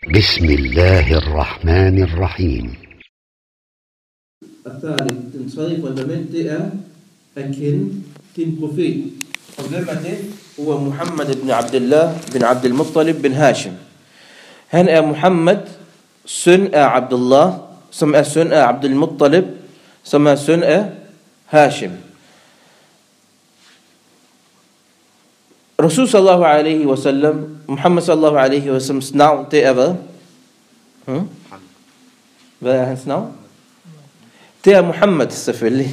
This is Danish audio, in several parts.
بسم الله الرحمن الرحيم. الثالث, den tredje fundament, det er at kende din profet. Og hvem er det? Huwa Muhammad ibn Abdullah bin Abdul Muttalib bin Hashim. Han er Muhammad, søn af Abdullah, som er søn af Abdul Muttalib, som er søn af Hashim. Rasul sallallahu alaihi wasallam, Muhammad sallallahu alaihi wasallams navn, det er hvad? Hvad er hans navn? Det er Muhammad selvfølgelig.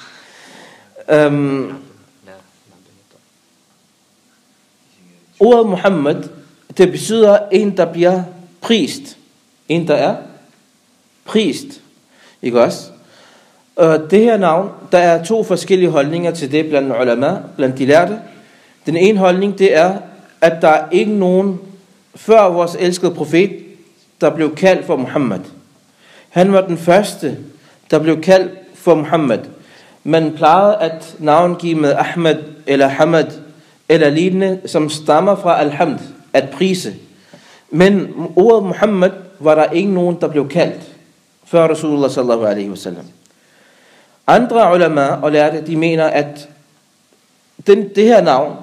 Ordet Muhammad, det betyder en, der bliver prist. En, der er prist. Ikke også? Det her navn, der er to forskellige holdninger til det blandt ulama, blandt de lærte. Den ene holdning, det er, at der er ikke nogen før vores elskede profet, der blev kaldt for Muhammad. Han var den første, der blev kaldt for Muhammad. Man plejede at navngive med Ahmed eller Hamad eller lignende, som stammer fra Alhamd, at prise. Men ordet Muhammad var der ikke nogen, der blev kaldt før Rasulullah sallallahu alaihi wasallam. Andre ulama og lærte, de mener, at det her navn,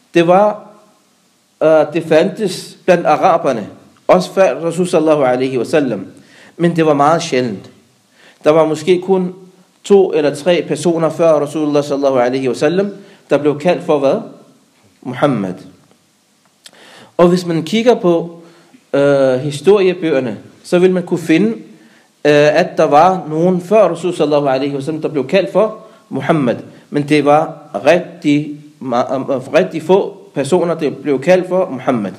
det fandtes blandt araberne, også før Rasul sallallahu alaihi wasallam, men det var meget sjældent. Der var måske kun 2 eller 3 personer før Rasulullah sallallahu alaihi wasallam, der blev kaldt for hvad? Muhammad. Og hvis man kigger på historiebøgerne, så vil man kunne finde, at der var nogen før Rasul sallallahu alaihi wasallam, der blev kaldt for Muhammad. Men det var rigtig få personer, der blev kaldt for Muhammad.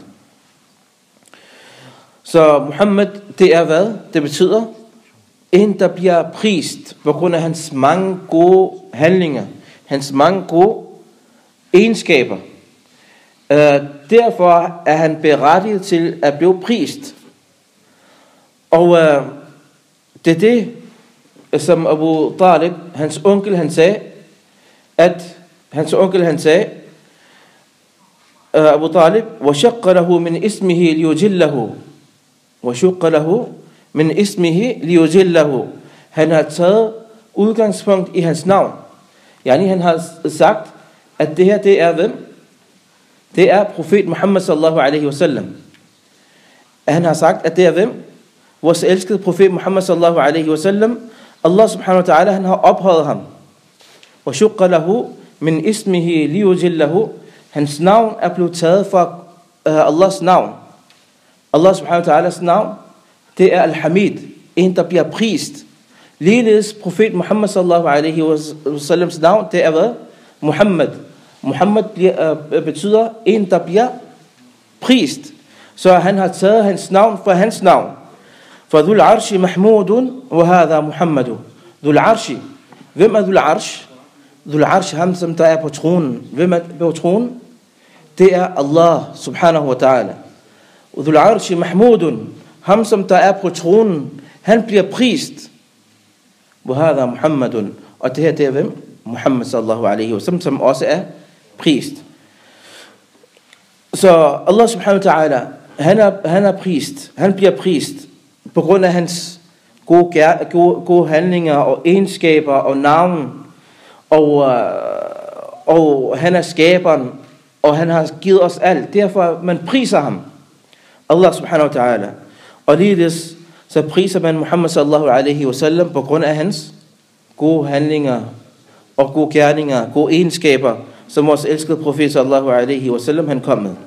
Så Muhammad, det er hvad? Det betyder en, der bliver prist på grund af hans mange gode handlinger, hans mange gode egenskaber. Derfor er han berettiget til at blive prist. Og det er det, som Abu Talib, hans onkel, han sagde, Abu Talib, وَشَقَّ لَهُ مِنْ إِسْمِهِ لِيُجِلَّهُ وَشُقَّ لَهُ مِنْ إِسْمِهِ لِيُجِلَّهُ. Han har taget udgangspunkt i hans navn. Yani han har sagt, at det her, det er hvem? Det er profet Muhammad sallallahu alaihi wasallam. Han har sagt, at det er hvem? Vores elskede profet Muhammad sallallahu alaihi wasallam. Allah subhanahu wa ta'ala, han har ophøjet ham. وَشُقَّ لَهُ مِنْ إِسْمِهِ لِيُجِلَّهُ. Hans navn er blevet taget fra Allahs navn. Allah subhanahu wa ta'alas navn, det er Al-Hamid, en der bliver prist. Ligeledes profet Muhammad sallallahu alaihi wasallams navn, det er hvad? Muhammad. Muhammad betyder en, der bliver prist. Så han har taget hans navn fra hans navn. For Dhul Arshi Mahmudun, wa hadha Muhammadu. Dhul Arshi. Hvem er Dhul Arsh? Dhul Arsh, ham som der er på tronen. Hvem er på tronen? Det er Allah subhanahu wa ta'ala. Dhul Arshi Mahmudun, ham som der er på tronen, han bliver prist. Wa hadha Muhammadun. Og det her, det er hvem? Muhammad sallallahu alaihi wasallam, som også er prist. Så Allah subhanahu wa ta'ala, han er prist. Han bliver prist på grund af hans gode handlinger og egenskaber og navn. Og han er skaberen, og han har givet os alt. Derfor man priser ham, Allah subhanahu wa ta'ala. Og ligeledes så priser man Muhammad sallallahu alaihi wasallam på grund af hans gode handlinger og gode gerninger, gode egenskaber, som vores elskede profet sallallahu alaihi wasallam han kom med.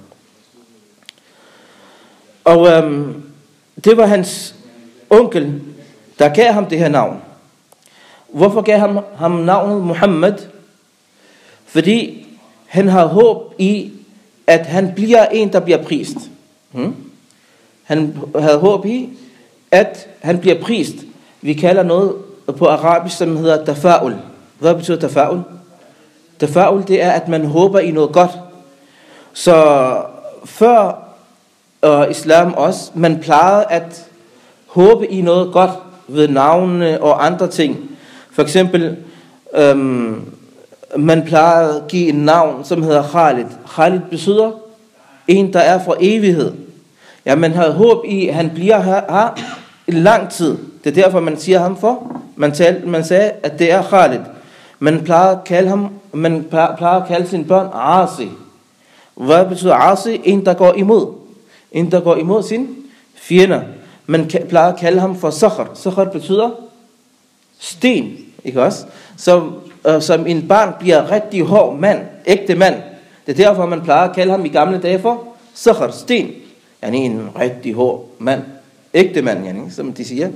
Og det var hans onkel, der gav ham det her navn. Hvorfor gav ham navnet Muhammad? Fordi han har håb i, at han bliver en, der bliver prist. Han havde håb i, at han bliver prist. Vi kalder noget på arabisk, som hedder tafa'ul. Hvad betyder tafa'ul? Tafa'ul, det er, at man håber i noget godt. Så før islam også, man plejede at håbe i noget godt ved navnene og andre ting. For eksempel, man plejede at give en navn, som hedder Khalid. Khalid betyder en, der er for evighed. Ja, man havde håb i, at han bliver her i lang tid. Det er derfor, man siger ham for. Man sagde, at det er Khalid. Man plejer at kalde sine børn Asi. Hvad betyder Asi? En, der går imod. En, der går imod sine fjender. Man plejer at kalde ham for Sakhar. Sakhar betyder sten, ikke også? Som en barn bliver rigtig hård mand, ægte mand. Det er derfor, man plejer at kalde ham i gamle dage for Sakhar, sten. Yani en rigtig hård mand, ægte mand, yani, som de siger.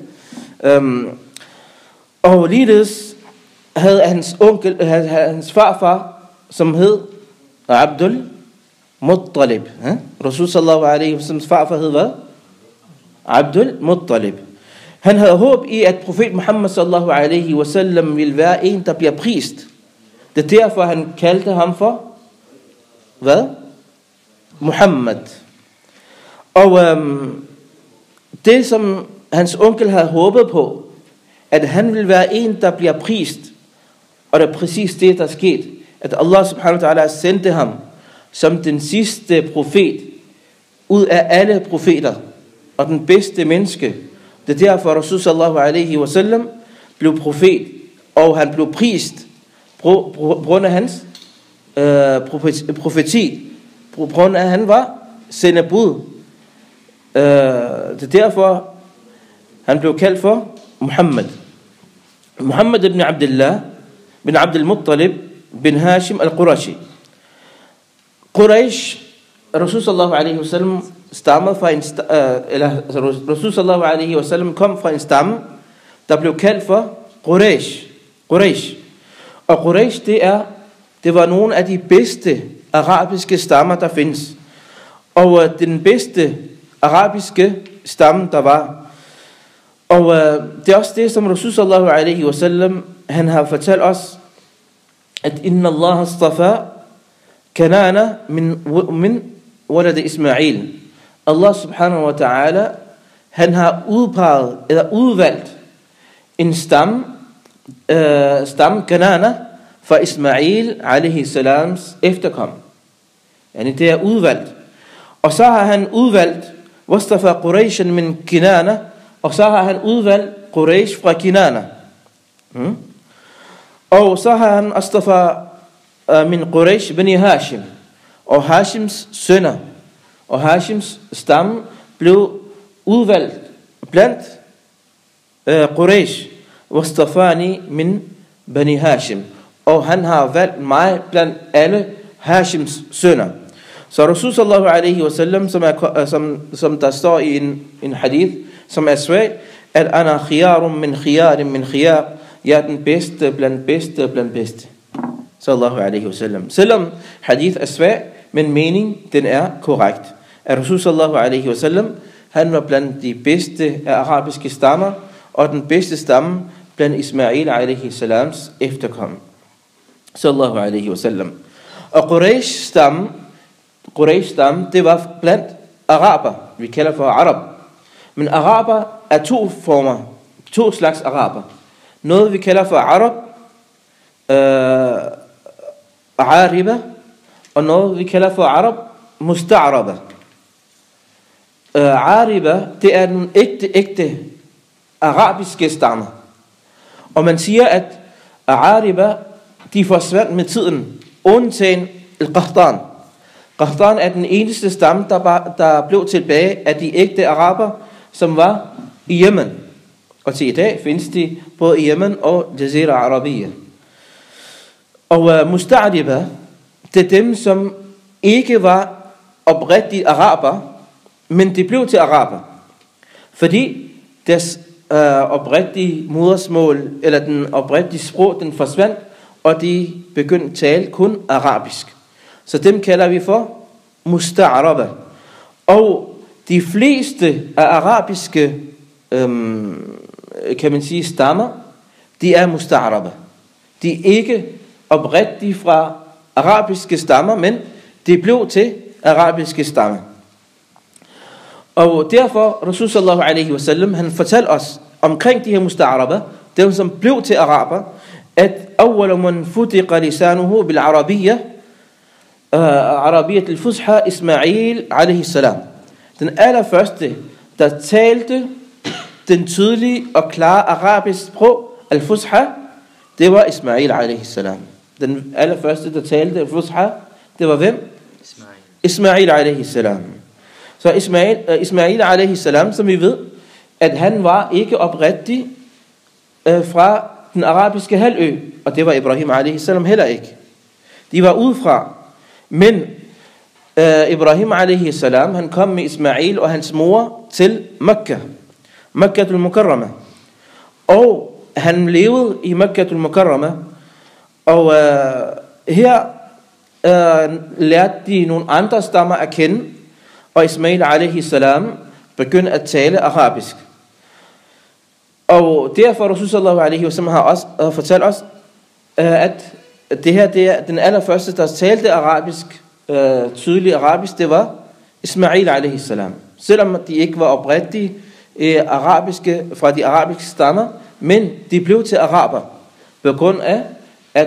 Og ligeledes havde hans farfar, som hed Abdul Muttalib. Rasul sallallahu alaihi wasallam farfar hed hvad? Abdul Muttalib. Han havde håb i, at profet Muhammad sallallahu alaihi wasallam ville være en, der bliver prist. Det er derfor, han kaldte ham for hvad? Muhammad. Og det, som hans onkel havde håbet på, at han ville være en, der bliver prist, og det er præcis det, der er sket, at Allah subhanahu wa ta'ala sendte ham som den sidste profet ud af alle profeter, og den bedste menneske. Det er derfor, Rasul sallallahu alaihi wasallam blev profet, og han blev prist på grund af hans profeti, på grund af at han var sendebud. Det er derfor, han blev kaldt for Muhammad. Muhammad ibn Abdullah bin Abdul Muttalib bin Hashim al-Qurashi. Quraysh, Rasul sallallahu alaihi wasallam stammede fra en Rasul sallallahu alaihi wasallam kom fra en stamme, der blev kaldt for Quraysh. Og Quraysh, det var nogle af de bedste arabiske stammer, der findes. Og den bedste arabiske stamme, der var. Og det er også det, som Rasul sallallahu alaihi wasallam, han har fortalt os, at inna Allah astafa Kanana min walad Ismail. Allah subhanahu wa ta'ala, han har udpeget, eller udvalgt en stamme Kanana fra Ismail alaihi salams efterkom. Yani det er udvalgt. Og så har han udvalgt wastafa Qurayshan min Kinana, og så har han udvalgt Quraysh fra Kinana. Og så har han astafa min Quraysh bani Hashim, og Hashims sønner. Og Hashims stamme blev udvalgt blandt Quraysh. Wastafani min bani Hashim. Og han har valgt mig blandt alle Hashims sønner. Så Rasul sallallahu alaihi wasallam, som der står i en hadith, som er svag, at ana khiyarum min khiyar, jeg er den bedste blandt bedste. Sallallahu alaihi wasallam. Selvom hadith er svag, men mening, den er korrekt. At Rasul sallallahu alaihi wasallam, han var blandt de bedste af arabiske stammer, og den bedste stamme blandt Ismail alaihi salams efterkom. Sallallahu alaihi wasallam. Og Quraysh stamme, det var blandt araber. Vi kalder for arab. Men araber er to slags araber. Noget vi kalder for arab, ariba, og noget vi kalder for arab, musta'araba. Ariba, det er den ægte arabiske stamme. Og man siger, at ariba, de forsvandt med tiden, undtagen al-Qahtan. Qahtan er den eneste stamme, der blev tilbage af de ægte araber, som var i Yemen. Og til i dag findes de både i Yemen og Jazira Arabiya. Og Musta'ariba, det er dem, som ikke var oprigtige araber, men de blev til araber. Fordi deres oprigtige modersmål, eller den oprigtige sprog, den forsvandt, og de begyndte at tale kun arabisk. Så dem kalder vi for Musta'araba. Og de fleste af arabiske, kan man sige, stammer, de er Musta'araba. De er ikke oprigtige fra arabiske stammer, men de blev til arabiske stammer. Og derfor, Rasul sallallahu alaihi wasallam, han fortalte os omkring de her Musta'araba, dem som blev til araber, at awwal man futiqa lisanuhu bil arabiyya, arabiyyat al-fusha, Ismail alaihi salam. Den allerførste, der talte den tydelige og klare arabiske sprog, al-Fusha, det var Ismail a.s. Den allerførste, der talte al-Fusha, det var hvem? Ismail a.s. Så Ismail a.s., som vi ved, at han var ikke oprigtig fra den arabiske halvø, og det var Ibrahim a.s. heller ikke. De var udefra. Men Ibrahim a.s., han kom med Ismail og hans mor til Mekka. Mekka al-Mukarrama. Og han levede i Mekka al-Mukarrama. Og her lærte de nogle andre stammer at kende. Og Ismail a.s. begyndte at tale arabisk. Og derfor Rasul sallallahu alaihi wasallam har også fortalt os, at det her, det er den allerførste, der talte arabisk, tydelig arabisk, det var Ismail a.s. Selvom de ikke var oprigtige arabiske, fra de arabiske stammer, men de blev til araber, på grund af, at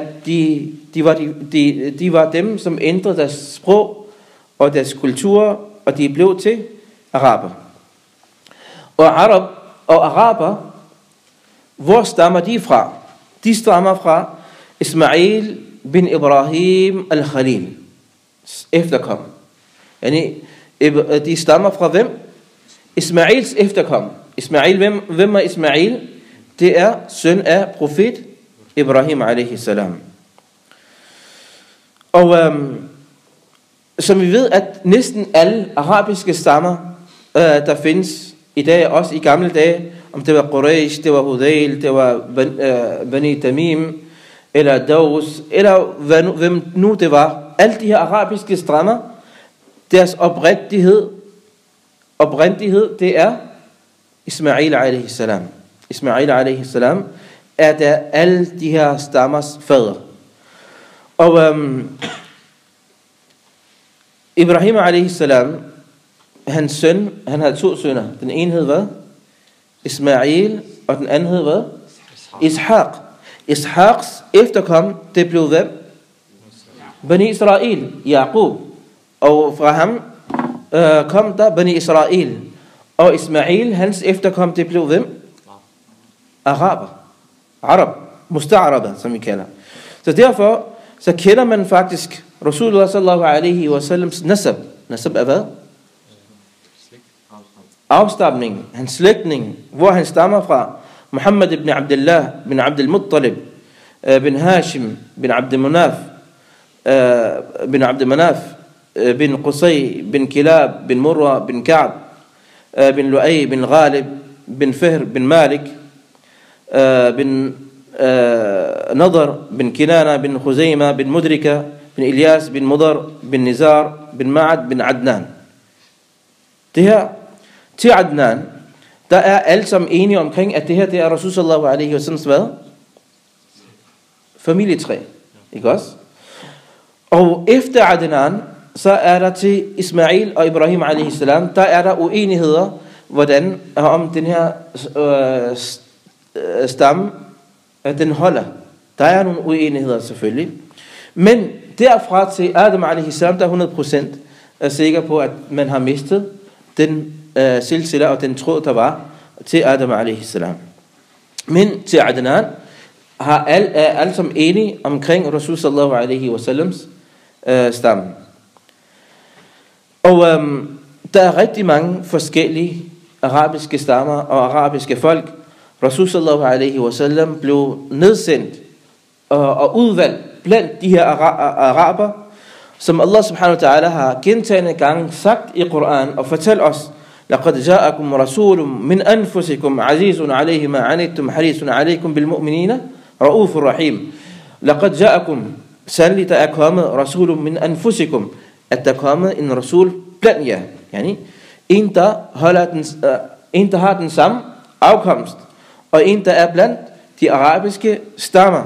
de var dem, som ændrede deres sprog og deres kultur, og de blev til araber. Og araber, hvor stammer de fra? De stammer fra Ismail bin Ibrahim al-Khalil, efterkom. De stammer fra hvem? Ismails efterkom. Ismail, hvem er Ismail? Det er søn af profet Ibrahim a.s. Og som vi ved, at næsten alle arabiske stammer, der findes i dag, også i gamle dage, om det var Quraysh, det var Hudayl, det var Bani Tamim, eller Daus, eller hvem nu det var. Alle de her arabiske stammer, deres oprindelighed, det er Ismail a.s. Ismail a.s. er der alle de her stammers fader. Og Ibrahim a.s., hans søn, han havde 2 sønner. Den ene hed hvad? Ismail, og den anden hed hvad? Ishaq. Ishaqs efterkom, det blev hvem? Bani Israel, Yaqub. Og fra ham kom der Bani Israel. Og Ismail, hans efterkom, det blev hvem? Arab. Musta'araber, som vi kalder. Så derfor, så kender man faktisk Rasulullah sallallahu alaihi wasallams nasab. Nasab er hvad? Afstamning, hans slægtning, hvor han stammer fra. Muhammad ibn Abdullah, bin Abdul Muttalib, bin Hashim, bin Abd Manaf, bin Qusay, bin Kilab, bin Murra, bin Ka'b, bin Lu'ay, bin Ghalib, bin Fihr, bin Malik, bin Nadar, bin Kinana, bin Khuzayma, bin Mudrika, bin Ilyas, bin Mudar, bin Nizar, bin Ma'ad, bin Adnan. Det her til Adnan, der er alle sammen enige omkring, at det her, det er Rasul sallallahu alaihi wasallam hvad? Familietræ. Ikke også? Og efter Adnan, så er der til Ismail og Ibrahim alaihi salam, der er der uenigheder, hvordan om den her stamme, den holder. Der er nogle uenigheder selvfølgelig. Men derfra til Adam alaihi salam, der er 100% er sikker på, at man har mistet den silsila og den tråd, der var til Adam alaihi salam. Men til Adnan er alle som enige omkring Rasul sallallahu alaihi wasallams stamme. Og der er rigtig mange forskellige arabiske stammer og arabiske folk. Rasul sallallahu alaihi wasallam blev nedsendt og udvalgt blandt de her araber, som Allah subhanahu wa ta'ala har gentagne gange sagt i Koran og fortalt os: لقد جاءكم رسول من أنفسكم عزيز عليه ما عنتم حريص عليكم بالمؤمنين رؤوف رحيم. لقد جاءكم, sandelig der er kommet rasul min anfusikum, at der er kommet en rasul blandt jer, yani en der har den samme afkomst, og en der er blandt de arabiske stammer.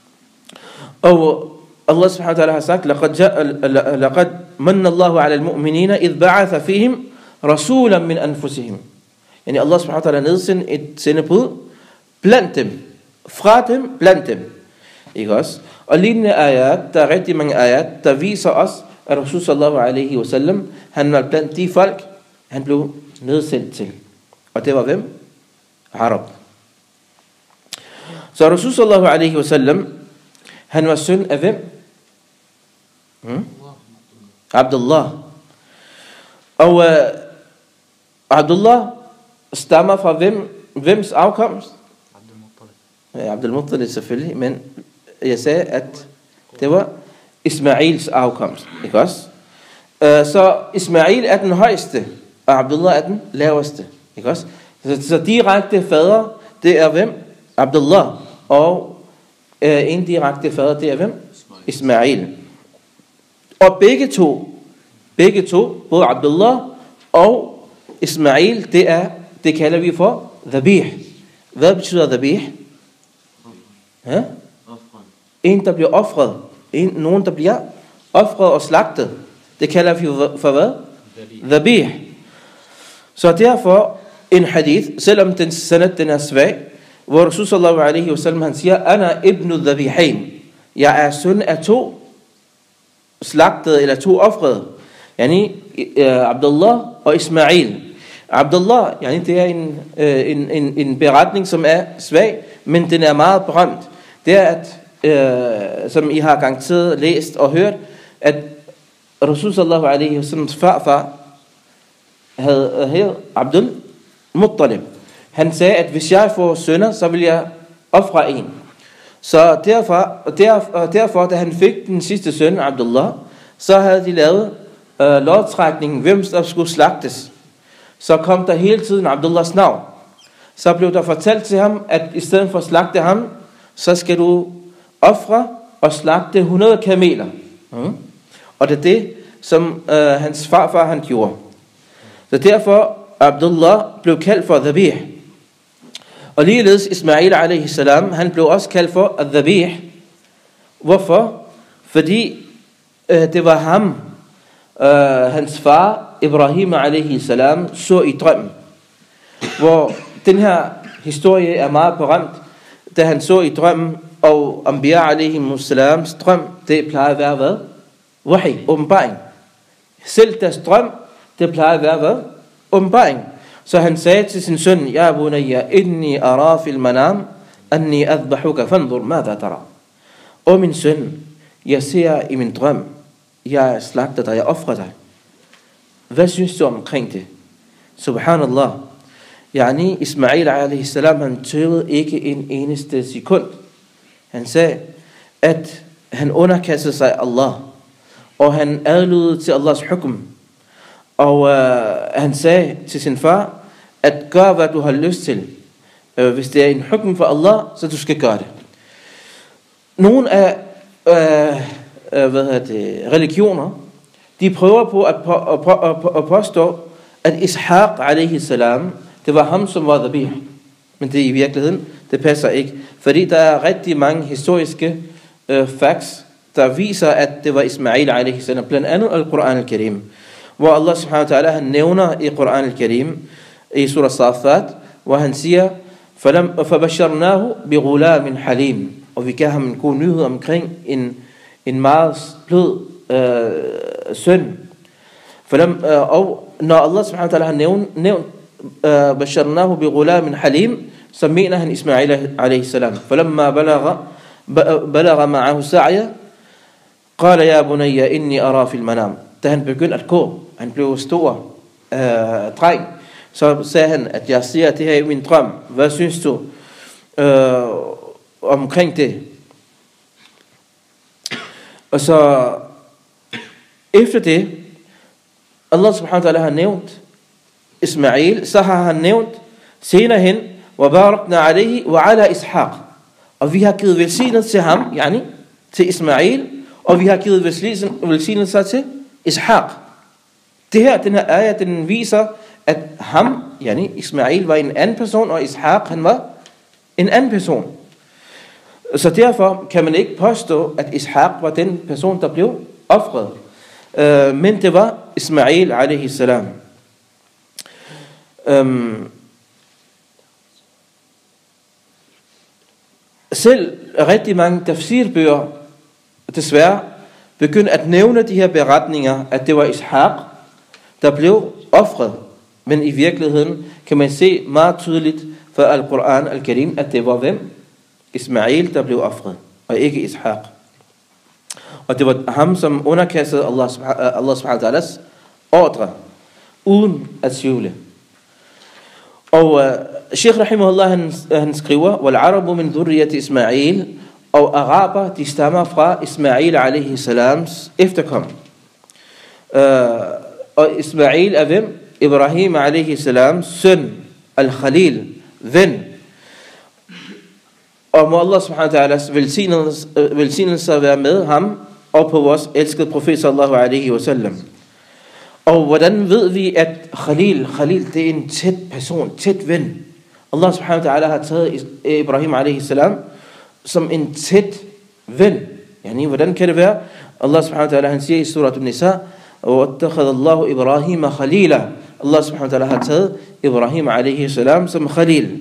Og Allah subhanahu wa ta'ala har sagt: لقد من الله على المؤمنين إذ بعث فيهم رسولا من أنفسهم. Yani Allah subhanahu wa ta'ala nedsendte et sendebud blandt dem, fra dem, blandt dem. Ikke også? Og lignende ayat, der er rigtig mange ayat, der viser os, at Rasul sallallahu alaihi wasallam, han var blandt de folk, han blev nedsendt til. Og det var hvem? Arab. Så Rasul sallallahu alaihi wasallam, han var søn af hvem? Abdullah. Og Abdullah stammer fra hvems afkomst? Abdul Muttalib selvfølgelig, men jeg sagde, at det var Ismails afkomst, ikke også? Så Ismail er den højeste, og Abdullah er den laveste, ikke også? Så direkte fader, det er hvem? Abdullah. Og indirekte fader, det er hvem? Ismail. Og begge to, både Abdullah og Ismail, det kalder vi for dhabih. Hvad betyder dhabih? En, der bliver offret. Nogen, der bliver offret og slagtet. Det kalder vi for hvad? Dhabih. Så derfor en hadith, selvom den sanad den er svag, hvor Rasul sallallahu alaihi wasallam han siger, Ana ibnu dhabihain. Jeg er søn af to slagtede eller to offrede. Yani Abdullah og Ismail. Abdullah, yani det er en beretning, som er svag, men den er meget berømt. Det er, at, som I har garanteret læst og hørt, at Rasul sallallahu alaihi wasallams farfar hed Abdul Muttalib. Han sagde, at hvis jeg får sønner, så vil jeg ofre en. Så derfor, da han fik den sidste søn, Abdullah, så havde de lavet lodtrækningen, hvem der skulle slagtes. Så kom der hele tiden Abdullahs navn. Så blev der fortalt til ham, at i stedet for at slagte ham, så skal du ofre og slagte 100 kameler. Og det er det, som hans farfar han gjorde. Så derfor Abdullah blev kaldt for dhabih. Og ligeledes Ismail alaihi salam, han blev også kaldt for dhabih. Hvorfor? Fordi det var ham, hans far Ibrahim alaihi salam så i drømmen. Hvor den her historie er meget berømt, da han så i drømmen, og Anbiya alaihi salams drøm, det plejer at være hvad? Wahi, åbenbaring. Selv deres drøm, det plejer at være hvad? Åbenbaring. Så han sagde til sin søn, Ja bunayya, inni ara fil manam, anni adbahuka, fandur, madha tara. Og min søn, jeg ser i min drøm, jeg slagter dig, jeg offrer dig. Hvad synes du omkring det? Subhanallah. Yani Ismail alaihi salam, han tøvede ikke en eneste sekund. Han sagde, at han underkastede sig Allah, og han adlydede til Allahs hukum. Og han sagde til sin far, at gør hvad du har lyst til. Hvis det er en hukum for Allah, så du skal gøre det. Nogle af religioner, de prøver på at påstå, at Ishaq alaihi salam, det var ham, som var dhabih. Men det i virkeligheden, det passer ikke. Fordi der er rigtig mange historiske facts, der viser, at det var Ismail alaihi salam. Blandt andet al-Quran al-Karim. Hvor Allah subhanahu wa ta'ala, han nævner i Quran al-Karim, i surah Safat, hvor han siger, فَبَشَّرْنَاهُ بِغُلَامٍ حَلِيمٍ. Og vi gav ham en god nyhed omkring en meget blød søn. Og når Allah subhanahu wa ta'ala har nævnt بَشَّرْنَاهُ بِغُلَامٍ حَلِيمٍ, så mener han Ismail alaihi salam. فَلَمَّا بَلَغَ مَعَهُ سَعْيَ قَالَ يَا بُنَيَّ إِنِّي أَرَى فِي الْمَنَامِ. Da han begyndte at gå, han blev stor dreng, så sagde han, at jeg ser det her i min drøm. Hvad synes du omkring det? Og så efter det, Allah subhanahu wa ta'ala har nævnt Ismail, så har han nævnt senere hen, وَبَارَكْنَا عَلَيْهِ وَعَلَى إِسْحَاقِ. Og vi har givet velsignelse til ham, yani til Ismail, og vi har givet velsignelse til Ishaq. Den her ayat, den viser, at ham, yani Ismail, var en anden person, og Ishaq, han var en anden person. Så derfor kan man ikke påstå, at Ishaq var den person, der blev ofret. Men det var Ismail alaihi salam. Selv rigtig mange tafsirbøger, desværre, begyndte at nævne de her beretninger, at det var Ishaq, der blev ofret. Men i virkeligheden kan man se meget tydeligt for Al-Quran Al-Karim, at det var hvem? Ismail, der blev ofret, og ikke Ishaq. Og det var ham, som underkastede Allah subhanahu wa ta'alas ordre, uden at tvivle. Og Sheikh Rahimahullah, han skriver, وَالْعَرَبُ مِنْ ذُرِّيَّةِ Ismail, og araber, de stammer fra Ismail alaihi salams efterkom. Og Ismail er hvem? Ibrahim alaihi salams søn, al-Khalil, ven. Og må Allah subhanahu wa ta'alas velsignelse være med ham og på vores elskede profet sallallahu alaihi wa sallam. Og hvordan ved vi, at Khalil det er en tæt person, tæt ven? Allah subhanahu wa ta'ala har taget Ibrahim alaihi salam som en tæt ven. Yani, hvordan kan det være? Allah subhanahu wa ta'ala, han siger i surat An-Nisa, وَاتَّخَذَ اللَّهُ إِبْرَاهِيمَ خَلِيلًا. Allah subhanahu wa ta'ala har taget Ibrahim alaihi salam som Khalil.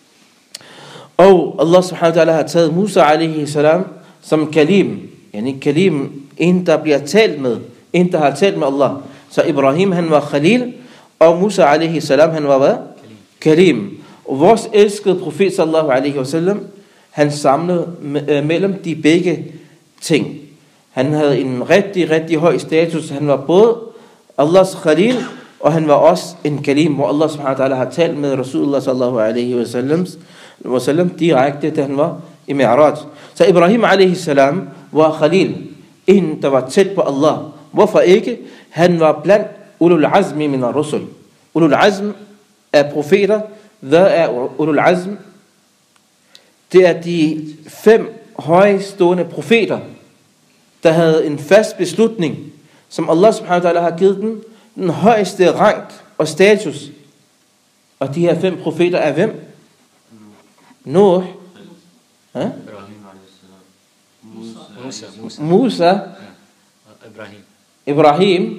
Og Allah subhanahu wa ta'ala har taget Musa alaihi salam som Kalim. Yani Kalim, en der bliver talt med, en der har talt med Allah. Så Ibrahim, han var Khalil, og Musa alaihi salam, han var hvad? Kalim. Og vores elskede profet sallallahu alaihi wasallam, han samlede mellem de begge ting. Han havde en rigtig, rigtig høj status. Han var både Allahs Khalil, og han var også en Kalim, hvor Allah subhanahu wa ta'ala har talt med Rasulullah sallallahu alaihi wasallam direkte, da han var i Mi'raj. Så Ibrahim alaihi salam var Khalil, en der var tæt på Allah. Hvorfor ikke? Han var blandt ulul azmi min ar-rusul. Ulul azm er profeter. Hvad er ulul azm? Det er de 5 højstående profeter, der havde en fast beslutning, som Allah subhanahu wa ta'ala har givet dem den højeste rang og status. Og de her 5 profeter er hvem? Nuh, Musa, Ibrahim,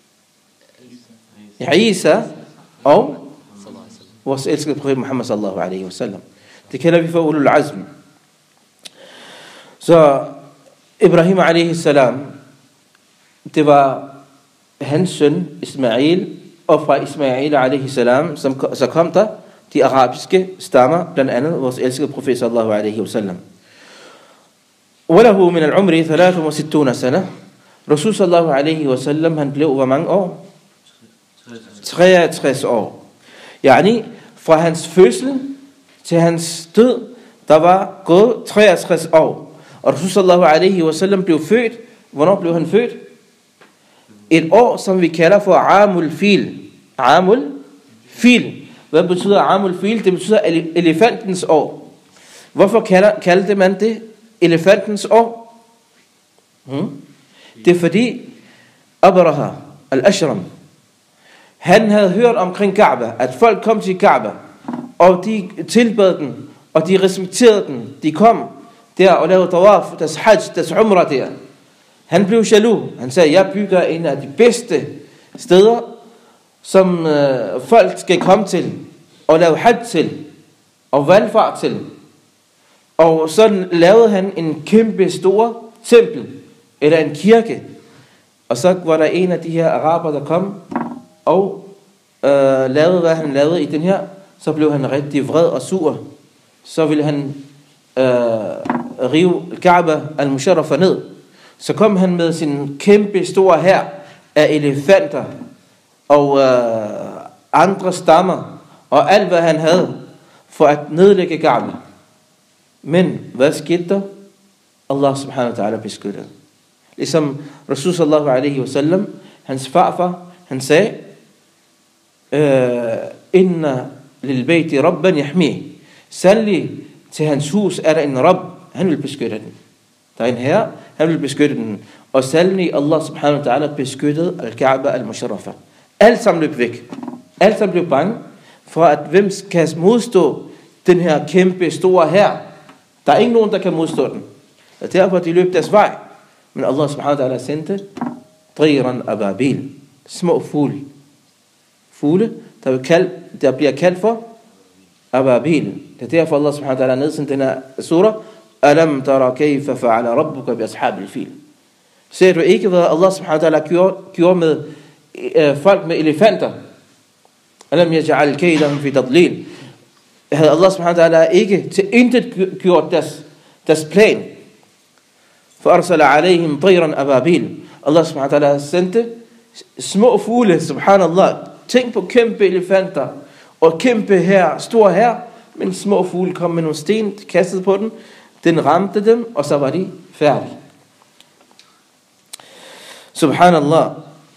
Isa og vores elskede profet Muhammad sallallahu alaihi wasallam. Det kalder vi for ulul azm. Så Ibrahim alaihi salam, det var hans søn Ismail, og fra Ismail alaihi salam, så kom der de arabiske stammer, blandt andet vores elskede profet sallallahu alaihi wasallam. وله من العمر 63 سنة. Rasul sallallahu alaihi wasallam, han blev hvor mange år? 63 år. Yani fra hans fødsel til hans død, der var gået 63 år. Og Rasul sallallahu alaihi wasallam blev født. Hvornår blev han født? Et år, som vi kalder for Amul Fil. Amul Fil. Hvad betyder Amul Fil? Det betyder elefantens år. Hvorfor kaldte man det elefantens år? Det er fordi Abraha al-Ashram, han havde hørt omkring Kaaba, at folk kom til Kaaba, og de tilbad den, og de respekterede den. De kom der og lavede tawaf, deres hajj, deres umrah der. Han blev jaloux. Han sagde, jeg bygger en af de bedste steder, som folk skal komme til, og lave hajj til, og valgfart til. Og så lavede han en kæmpe stor tempel, eller en kirke. Og så var der en af de her araber, der kom, og lavede, hvad han lavede i den her. Så blev han rigtig vred og sur. Så ville han rive Kaaba al-Musharrafa ned. Så kom han med sin kæmpe store hær af elefanter og andre stammer, og alt hvad han havde for at nedlægge Kaaba. Men hvad skete der? Allah subhanahu wa ta'ala beskyttede. Ligesom Rasul sallallahu alaihi wasallam, hans farfar, han sagde, inna lil bayti rabban yahmi. Sandelig til hans hus er der en Rabb, han vil beskytte den. Der er en herre, han vil beskytte den. Og sandelig Allah subhanahu wa ta'ala beskyttede al-Kaaba al-Musharrafa. Alt sammen løb væk. Alt sammen blev bange for, at hvem kan modstå den her kæmpe store hær. Der er ikke nogen, der kan modstå den. Og derfor de løb deres vej. Men Allah subhanahu wa ta'ala sendte Tayran ababil, små fugle. Fugle, der bliver kaldt for ababil. Det er derfor Allah subhanahu wa ta'ala nedsendte den her surah. Alam tara kayfa fa'ala rabbuka bi ashabil fil. Ser du ikke, hvad Allah subhanahu wa ta'ala gjorde med folk med elefanter? Alam yaj'al kaydahum fi tadlil. Havde Allah subhanahu wa ta'ala ikke til intet gjort deres plan. For arsala alayhim tayran ababil. Allah subhanahu wa ta'ala sendte små fugle, subhanallah. Tænk på kæmpe elefanter og kæmpe her, stor her, men små fugle kom med nogle sten, kastede på den, den ramte dem, og så var de færdige. Subhanallah.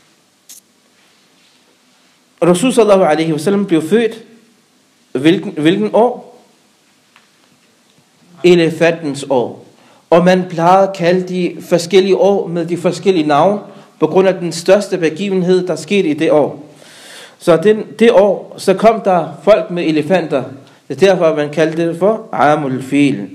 Rasul sallallahu alaihi wasallam blev født hvilken år? Elefantens år. Og man plejer at kalde de forskellige år med de forskellige navne, på grund af den største begivenhed, der skete i det år. Så det år, så kom der folk med elefanter. Det er derfor, man kaldte det for Amul Fil.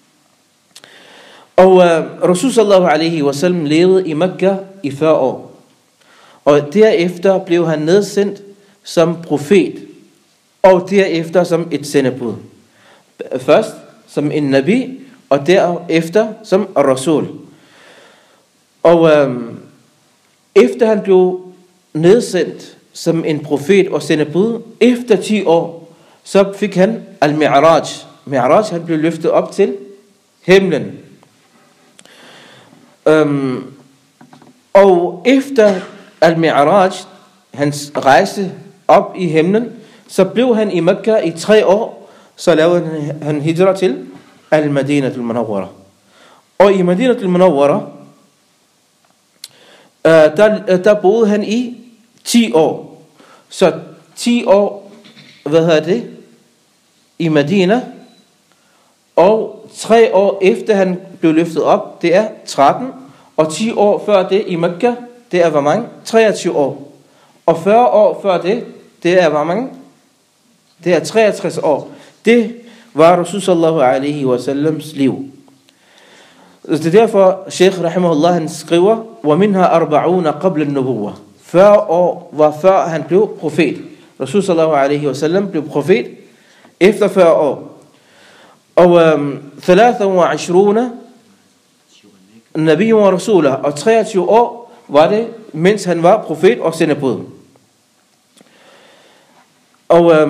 Og Rasul sallallahu alaihi wasallam levede i Mekka i 40 år. Og derefter blev han nedsendt som profet. Og derefter som et sendebud. Først som en nabi, og derefter som Rasul. Og efter han blev nedsendt som en profet og sendebud, efter 10 år, så fik han al-Mi'raj. Mi'raj, han blev løftet op til himlen. Og efter al-Mi'raj, hans rejse op i himlen, så blev han i Mekka i 3 år, så lavede han hijra til al-Madinatul Munawwara. Og i Madinatul Munawwara, der boede han i 10 år. Så 10 år, i Medina, og 3 år efter han blev løftet op, det er 13, og 10 år før det i Mekka, det er hvor mange? 23 år. Og 40 år før det, det er hvor mange? Det er 63 år. Det var Rasul sallallahu alaihi wasallams liv. Det er derfor, Sheikh rahimahullah, han skriver, وَمِنْهَا 40 قَبْلَ النُّبُوَّةِ 40 år var før han blev profet. Rasul sallallahu alaihi wasallam blev profet efter 40 år. Og 23 nabi og rasulah, og 23 år var det, mens han var profet og sendebud. Og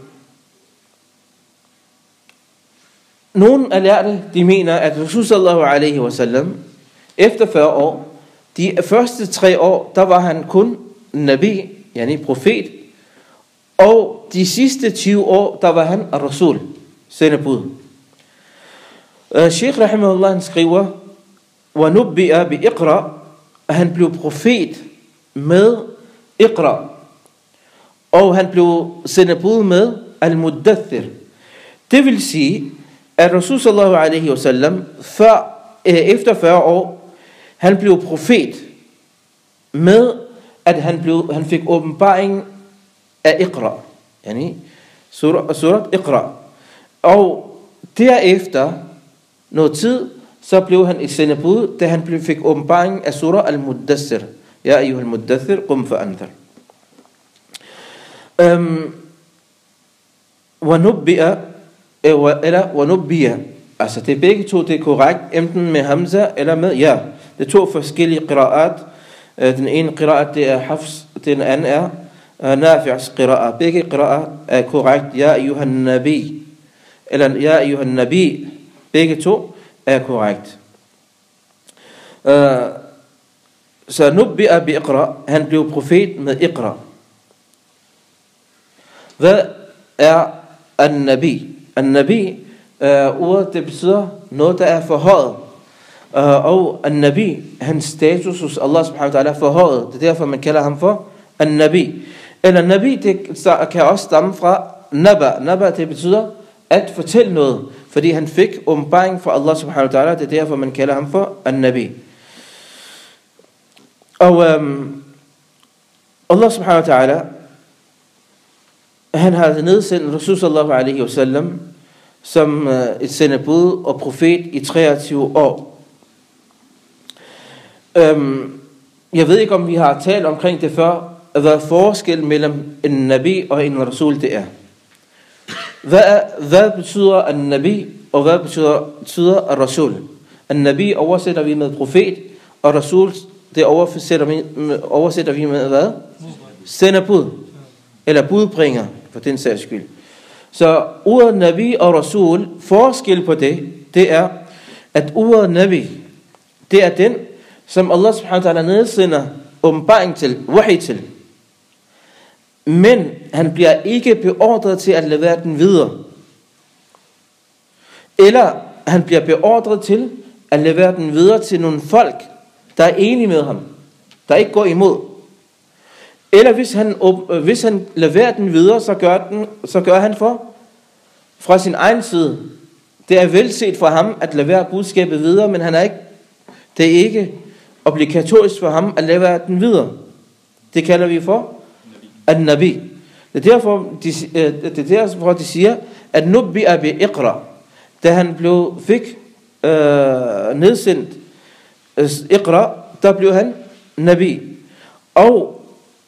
nogle af lærte, de mener, at Rasul sallallahu alaihi wasallam efter 40 år, de første 3 år, der var han kun nabi, yani profet, og de sidste 20 år, der var han rasul, sendebud. Sheikh rahimahullah, han skriver, وَنُبِّئَ بِإِقْرَأ, at han blev profet med Iqra, og han blev sendebud med al-Muddathir. Det vil sige, at Rasul sallallahu alaihi wasallam efter 40 år, han blev profet med, at han fik åbenbaring af Iqra, yani surat Iqra. Og derefter noget tid, så blev han et sendebud, da han fik åbenbaring af surah al-Muddathir. Ja, ayyuhal muddathir, qum fa'anthir. وَنُبِّيَ, altså det er begge to, det er korrekt, enten med hamza eller med ja. Det er 2 forskellige qira'at. Den ene qira'at, det er Hafs, den anden er Nafi's qira'at. Begge qira'at er korrekt. Ja, ayyuhan nabi, eller ja, ayyuhan nabi. Begge to er korrekt. Så nubbi'a bi Iqra, han blev profet med Iqra. Hvad er an-nabi? An-nabi, ordet det betyder noget, der er forhøjet. Og an-nabi, hans status hos Allah subhanahu wa ta'ala er forhøjet. Det er derfor, man kalder ham for an-nabi. Eller nabi, det kan også stamme fra naba. Naba, det betyder at fortælle noget. Fordi han fik åbenbaring fra Allah subhanahu wa ta'ala. Det er derfor, man kalder ham for an-nabi. Og Allah subhanahu wa ta'ala, han har nedsendt Rasul sallallahu alaihi wasallam som et sendebud og profet i 23 år. Jeg ved ikke, om vi har talt omkring det før, hvad forskel mellem en nabi og en rasul det er. Hvad betyder en nabi, og hvad betyder rasul? En nabi oversætter vi med profet, og rasul, det oversætter vi med hvad? Sendebud. eller budbringer, for den sags skyld. Så ordet Nabi og Rasul, forskel på det er, at ordet Nabi, det er den, som Allah subhanahu wa ta'ala nedsender åbenbaring til, wahi til. Men han bliver ikke beordret til at levere den videre. Eller han bliver beordret til at levere den videre til nogle folk, der er enige med ham, der ikke går imod. Eller hvis han leverer den videre, så gør han fra sin egen side. Det er velset for ham at levere budskabet videre, men det er ikke obligatorisk for ham at levere den videre. Det kalder vi for An-Nabi. Det er derfor, de siger, at Nubbi'a bi Iqra. Da han fik nedsendt Iqra, der blev han Nabi. Og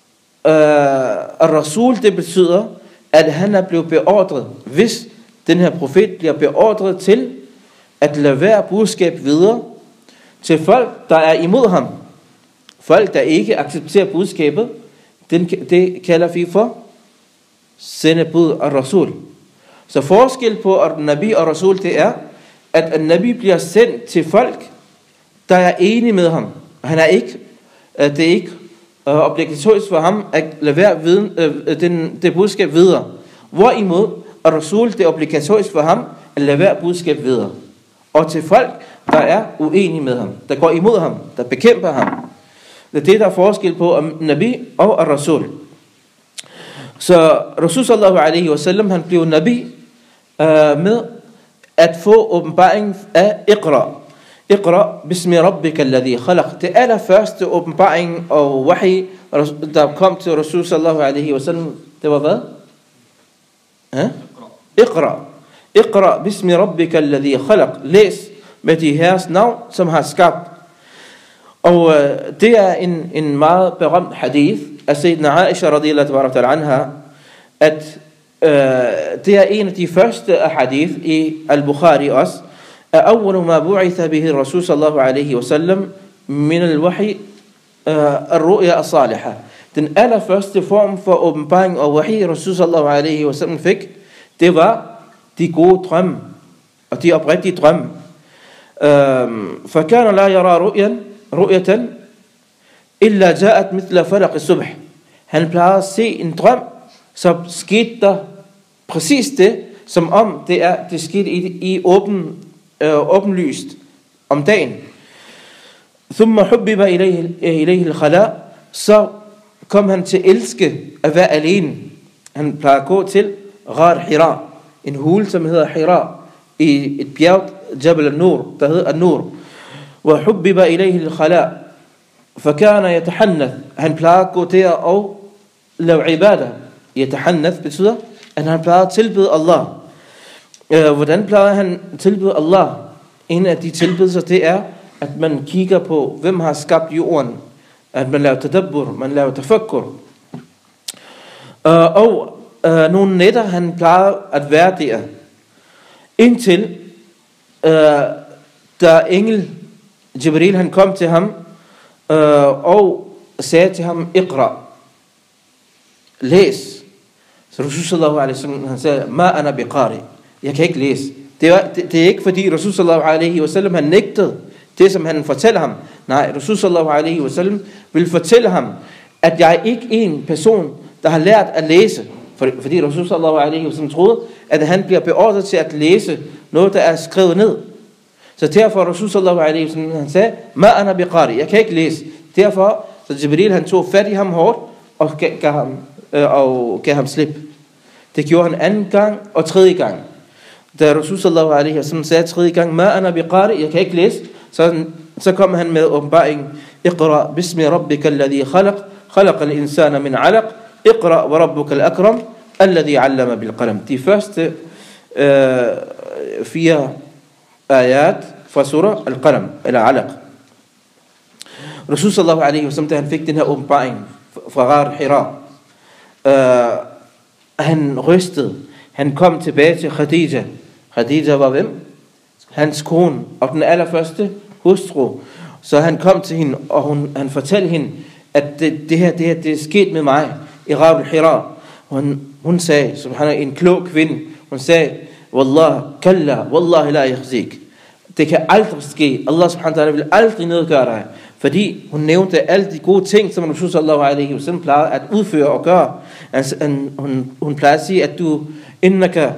Rasul, det betyder, at han er blevet beordret, hvis den her profet bliver beordret til at levere budskab videre til folk, der er imod ham. Folk, der ikke accepterer budskabet, det kalder vi for sendebud og Rasul. Så forskel på Nabi og Rasul, det er, at Nabi bliver sendt til folk, der er enige med ham. Det er ikke obligatorisk for ham at levere det budskab videre. Hvorimod Rasul, det er obligatorisk for ham at levere budskab videre. Og til folk, der er uenige med ham, der går imod ham, der bekæmper ham. Det er det, der er forskel på Nabi og Rasul. Så Rasul sallallahu alaihi wasallam, han blev Nabi med at få åbenbaring af Iqra. Iqra bismi rabbika alladhi khalaq. Det allerførste åbenbaring og wahi, der kom til Rasul sallallahu alaihi wasallam, det var hvad? Iqra. Iqra bismi rabbika alladhi khalaq. Læs med de herres navn, som har skabt. Og det er en meget berømt hadith af Sayyidina Aisha radiyallahu anha, at det er en af de første hadith i Al-Bukhari også. أول ما بعث به الرسول صلى الله عليه وسلم من الوحي الرؤيا الصالحة. Den allerførste form for åbenbaring og wahi, Rasul sallallahu alaihi wasallam fik, det var de gode drømme og de oprigtige drømme. فكان لا يرى رؤية إلا جاءت مثل فلق الصبح. Han plejede at se en drøm, så skete der præcis det, som om det skete i åbenlyst om dagen. ثم حبب إليه الخلاء. Så kom han til elske at være alene. Han plejede at gå til Ghar Hira, en hule som hedder Hira, i et bjerg, Jabal al-Nur, der hedder al-Nur. وحبب إليه الخلاء فكان يتحنث. Han plejede at gå der og lave ibadah. Yatahannath betyder, at han plejede at tilbede Allah. Hvordan plejer han at tilbede Allah? En af de tilbedelser, det er, at man kigger på, hvem har skabt jorden. At man laver tadabbur, man laver tafakkur. Og nogle nætter, han plejer at være der. Indtil, da engel Jibril, han kom til ham, og sagde til ham, Iqra, læs. Så Rasul sallallahu alaihi wasallam, han sagde, ma ana biqari. Jeg kan ikke læse. Det er ikke fordi Rasul sallallahu alaihi wasallam han nægtede det, som han fortæller ham. Nej, Rasul sallallahu alaihi wasallam vil fortælle ham, at jeg er ikke en person, der har lært at læse. Fordi Rasul sallallahu alaihi wasallam troede, at han bliver beordret til at læse noget, der er skrevet ned. Så derfor Rasul sallallahu alaihi wasallam han sagde, ma ana biqari. Jeg kan ikke læse. Derfor så Jibril han tog fat i ham hårdt og gav ham slip. Det gjorde han anden gang og tredje gang. Da Rasul sallallahu alaihi wasallam sagde tredje gang, ma ana biqari, jeg kan ikke læse, så kom han med åbenbaringen, Iqra bismi rabbika alladhi khalaq, khalaqa al-insana min alaq, Iqra wa rabbuka al-akram, alladhi allama bil qalam. De første 4 ayat fra surah al-qalam, eller alaq. Rasul sallallahu alaihi wasallam, da han fik den her åbenbaring fra Ghar Hira, han rystede. Han kom tilbage til Khadija. Khadija var hvem? Hans kone og den allerførste hustru. Så han kom til hende, og han fortalte hende, at det her er sket med mig i Ghar Hira. Hun sagde, subhanallah, en klog kvinde, hun sagde, Wallah, kalla, wallahi la yakhzik. Det kan aldrig ske. Allah subhanahu wa ta'ala vil aldrig nedgøre dig. Fordi hun nævnte alle de gode ting, som Rasul sallallahu alaihi wa sallam plejer at udføre og gøre. Altså, hun plejer at sige, at du, innaka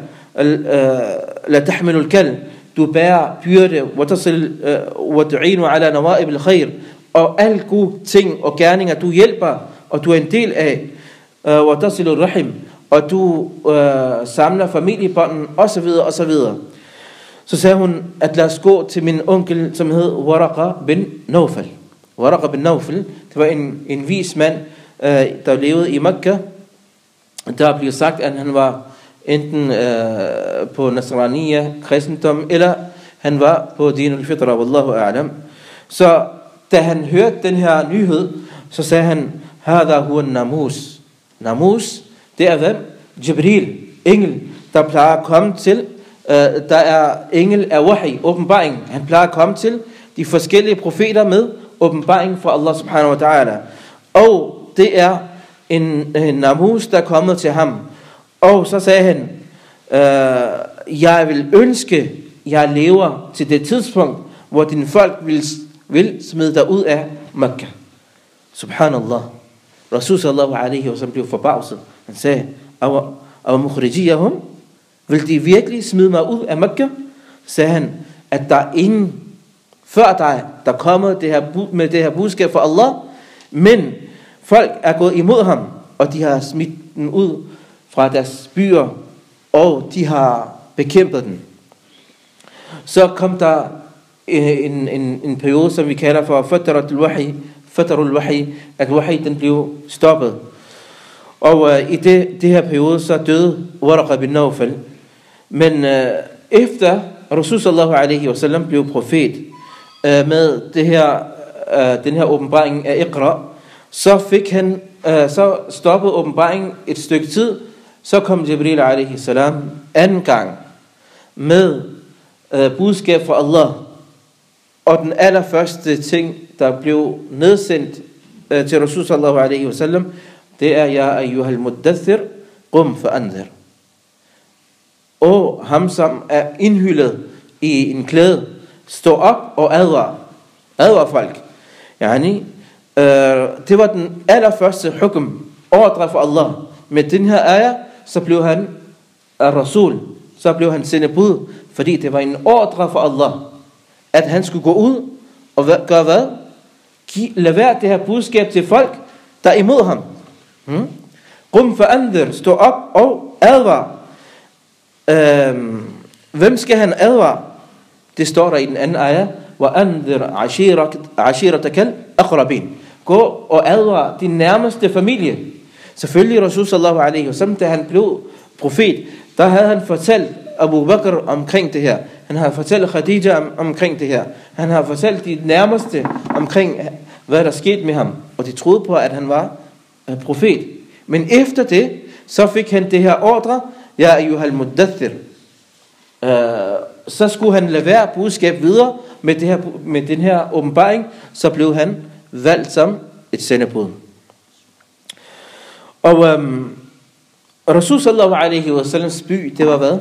la tahmilul kal, du bærer byrde, wa tu'inu ala nawaib al-khair, og alle gode ting og gerninger, du hjælper, og du er en del af, wa tasilur rahim, og du samler familiebånden, osv. osv. Så sagde hun, at lad os gå til min onkel, som hed Waraqa bin Nawfal. Waraqa bin Nawfal, det var en vis mand, der levede i Mekka. Der blev sagt, at han var enten på Nasraniya, kristendom, eller han var på Din al-Fitra, wallahu a'lam. Så da han hørte den her nyhed, så sagde han, Hada huwa namus. Namus, det er hvem? Jibril, engel, der plejer at komme til, der er engel af wahi, åbenbaring. Han plejer at komme til de forskellige profeter med åbenbaring fra Allah subhanahu wa ta'ala. Og det er en namus, der er kommet til ham. Og så sagde han, jeg vil ønske, jeg lever til det tidspunkt, hvor dine folk vil smide dig ud af Mekka. Subhanallah. Rasul sallallahu alaihi wa sallam blev forbavset. Han sagde, Awa mukhrijiyahum, vil de virkelig smide mig ud af Mekka? Sagde han, at der er ingen før dig, der kommer med det her budskab fra Allah, men folk er gået imod ham, og de har smidt den ud fra deres byer, og de har bekæmpet den. Så kom der en periode, som vi kalder for fatarul wahi, at wahi den blev stoppet. Og i det her periode, så døde Waraqa bin Nawfal. Men efter Rasul sallallahu alaihi wa sallam blev profet, med den her åbenbaring af Iqra, så stoppede åbenbaringen et stykke tid. Så kom Jibril alaihi salam anden gang med budskab fra Allah. Og den allerførste ting, der blev nedsendt til Rasul sallallahu alaihi wa sallam, det er, ja ayyuhal muddathir, qum fa'anzir. Og ham, som er indhyllet i en klæde, stå op og advar folk. Yani, det var den allerførste hukum, ordre fra Allah. Med den her ayah, så blev han Rasul, så blev han sendebud, fordi det var en ordre fra Allah, at han skulle gå ud og gøre hvad? Levere det her budskab til folk, der er imod ham. Qum fa'anzir, stå op og advar. Hvem skal han advare? Det står der i den anden ayah, وَأَنذِرْ عَشِيرَتَكَ الْأَقْرَبِينَ. Gå og advare din nærmeste familie. Selvfølgelig Rasul sallallahu alaihi wa sallam, da han blev profet, der havde han fortalt Abu Bakr omkring det her. Han har fortalt Khadija omkring det her. Han har fortalt de nærmeste omkring, hvad der skete med ham. Og de troede på, at han var profet. Men efter det, så fik han det her ordre, ja ayyuhal muddathir. Så skulle han levere budskab videre med den her åbenbaring, så blev han valgt som et sendebud. Og Rasul sallallahu alaihi wa sallams by, det var hvad?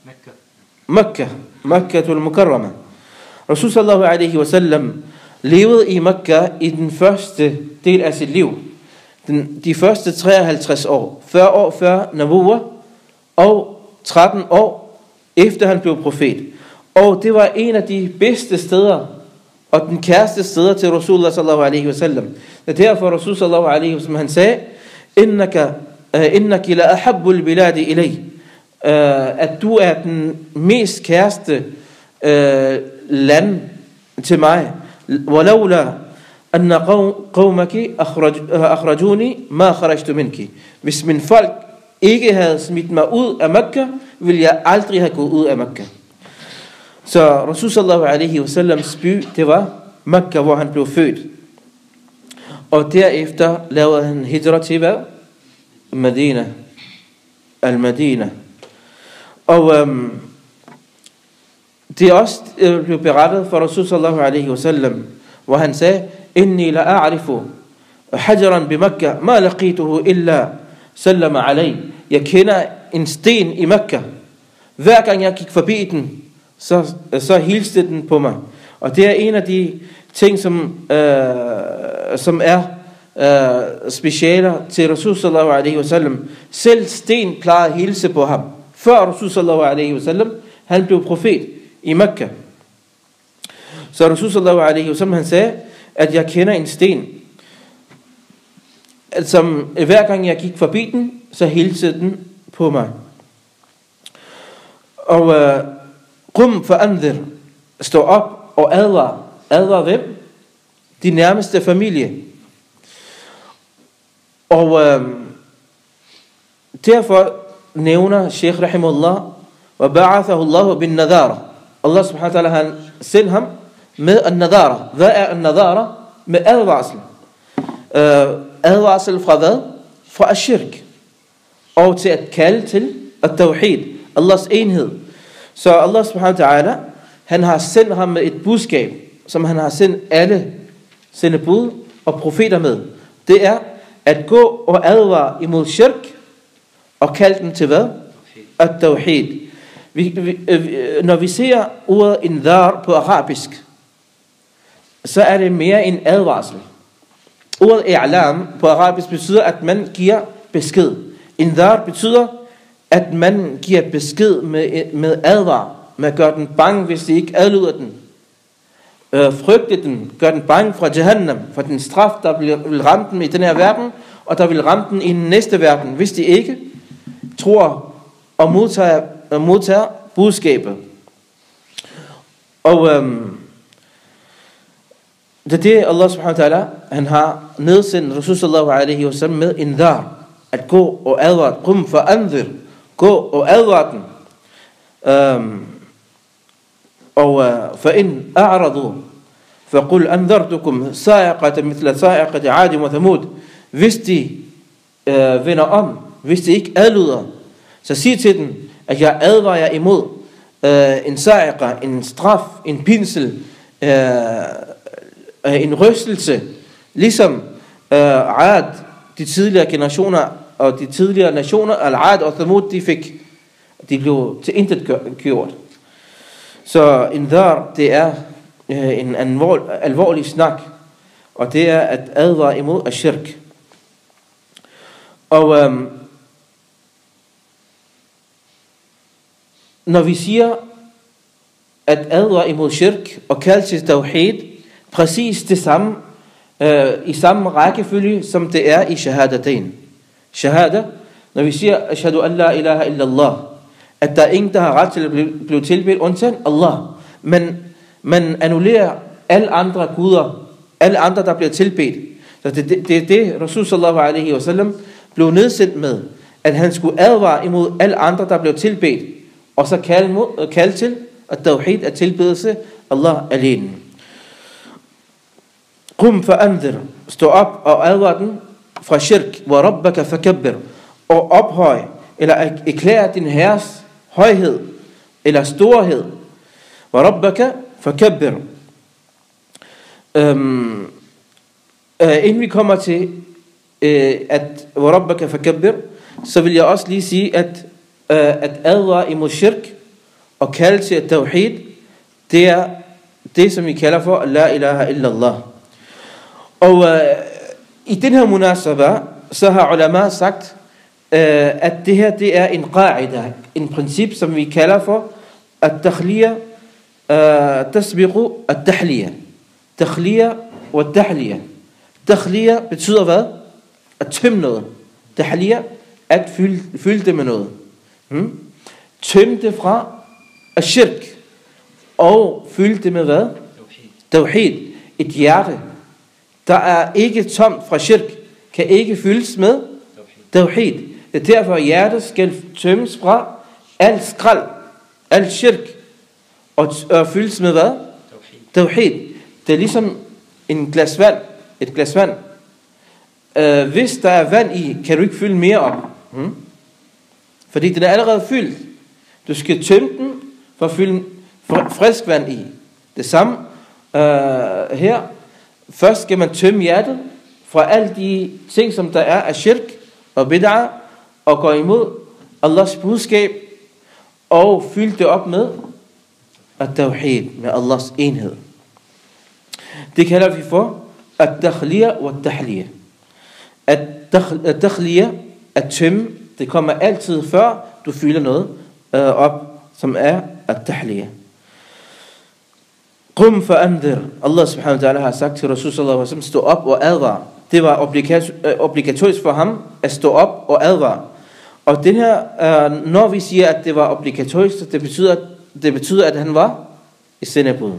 Mekka al-Mukarrama. Rasul sallallahu alaihi wa sallam levede i Mekka i den første del af sit liv. De første 53 år. 40 år før Nabuwa, og 13 år efter han blev profet. Og det var en af de bedste steder, og den kæreste steder til Rasulullah sallallahu alaihi wa sallam. Det er derfor Rasul sallallahu alaihi wa sallam, han sagde, innaki la ahabbul biladi ilay, at du er den mest kæreste land til mig. Walawla anna qawmaki akhrajuni ma kharajtu minki. Hvis min folk ikke havde smidt mig ud af Mekka, ville jeg aldrig have gået ud af Mekka. Så Rasul sallallahu alaihi wa sallams by, det var Mekka, hvor han blev født. Og derefter lavede han hijra til hvad? Medina. Al-Madina. Og det er også blev berettet for Rasul sallallahu alaihi wa sallam, hvor han sagde, inni la a'rifu hajaran bi Mekka, ma laqituhu illa sallama alay. jeg kender en sten i Mekka. Hver gang jeg gik forbi den, så hilste den på mig. Og det er en af de ting, som er specialer til Rasul sallallahu alaihi wasallam. Selv sten plejer at hilse på ham. Før Rasul sallallahu alaihi wasallam, han blev profet i Mekka. Så Rasul sallallahu alaihi wasallam, han sagde, at jeg kender en sten, som hver gang jeg gik forbi den, så hilste den på mig. Og qum fa'anzir, stå op og advar hvem? De nærmeste familie. Og derfor nævner Sheikh rahimahullah, wa ba'athahu Allah bin nadara. Allah subhanahu wa ta'ala, han sendte ham med an-nadara. Hvad er an-nadara? Med advarsel. Advarsel fra hvad? Fra ashirk. Og til at kalde til at-tawhid, Allahs enhed. Så Allah subhanahu wa ta'ala, han har sendt ham med et budskab, som han har sendt alle sine bud og profeter med. Det er at gå og advare imod shirk og kalde dem til hvad? At-tawhid. Når vi ser ordet indhar på arabisk, så er det mere en advarsel. Ordet i'lam på arabisk betyder, at man giver besked. Indhar betyder, at man giver besked med advar, med at gøre den bange, hvis de ikke adlyder den. Frygte den, gør den bange fra Jahannam, for den straf, der vil ramme dem i den her verden, og der vil ramme den i den næste verden, hvis de ikke tror og modtager budskabet. Og det er det, Allah subhanahu wa ta'ala, han har nedsendt Rasul sallallahu alaihi wasallam med indhar, at gå og advare. Qum fa'anzir, gå og advare den. فإن أعرضوا فقل أنذرتكم صاعقة مثل صاعقة عاد وثمود. Hvis de vender om, hvis de ikke adlyder, så sig til dem, at jeg advarer jer imod en sa'iqa, en straf, en pinsel, en rystelse, ligesom Ad, de tidligere generationer og de tidligere nationer, Al-Ad og Thamud, de blev til intet gjort. Så indhar, det er en alvorlig snak, og det er at advare imod ashirk. Og når vi siger at advare imod shirk og kalde til tawhid, præcis det samme, i samme rækkefølge, som det er i shahadatain. Shahada, når vi siger ashhadu an la ilaha illallah, at der er ingen, der har ret til at blive tilbedt undtagen Allah. Men man annullerer alle andre guder, alle andre, der bliver tilbedt. Så det er det, Rasul sallallahu alaihi wasallam blev nedsendt med, at han skulle advare imod alle andre, der blev tilbedt, og så kalde til at tawhid, at tilbedelse Allah alene. Qum fa'anzir, stå op og advare den fra shirk, wa rabbaka fakabbir, og ophøj, eller erklære din herres højhed, eller storhed. Wa rabbaka fakabbir. Inden vi kommer til at wa rabbaka fakabbir, så vil jeg også lige sige, at advare imod shirk og kalde til tawhid, det er det, som vi kalder for la ilaha illallah. Og i den her munasaba, så har ulama sagt, at det her, det er en qa'ida, en princip, som vi kalder for at-takhliya tasbiqu at-tahliya. Takhliya wa tahliya. Takhliya betyder hvad? At tømme noget. Tahliya, at fylde det med noget. Tømme det fra ashirk, og fylde det med hvad? Tawhid. Et hjerte, der er ikke tomt fra shirk, kan ikke fyldes med tawhid. Det er derfor, at hjertet skal tømmes fra al skrald, al shirk, og fyldes med hvad? Tawhid. Det er ligesom et glas vand. Hvis der er vand i, kan du ikke fylde mere op. Fordi den er allerede fyldt. Du skal tømme den for at fylde frisk vand i. Det samme her. Først skal man tømme hjertet fra alle de ting, som der er af shirk og bid'ah, og gå imod Allahs budskab og fylde det op med at-tawhid, med Allahs enhed. Det kalder vi for at-takhliya og at-tahliya. At-takhliya, at tømme, det kommer altid før du fylder noget op, som er at-tahliya. Qum fa'andir. Allah subhanahu wa ta'ala har sagt til Rasul sallallahu alaihi wasallam, stå op og advar. Det var obligatorisk for ham at stå op og advare. Og den her, når vi siger, at det var obligatorisk, det betyder, at han var i syndebrud.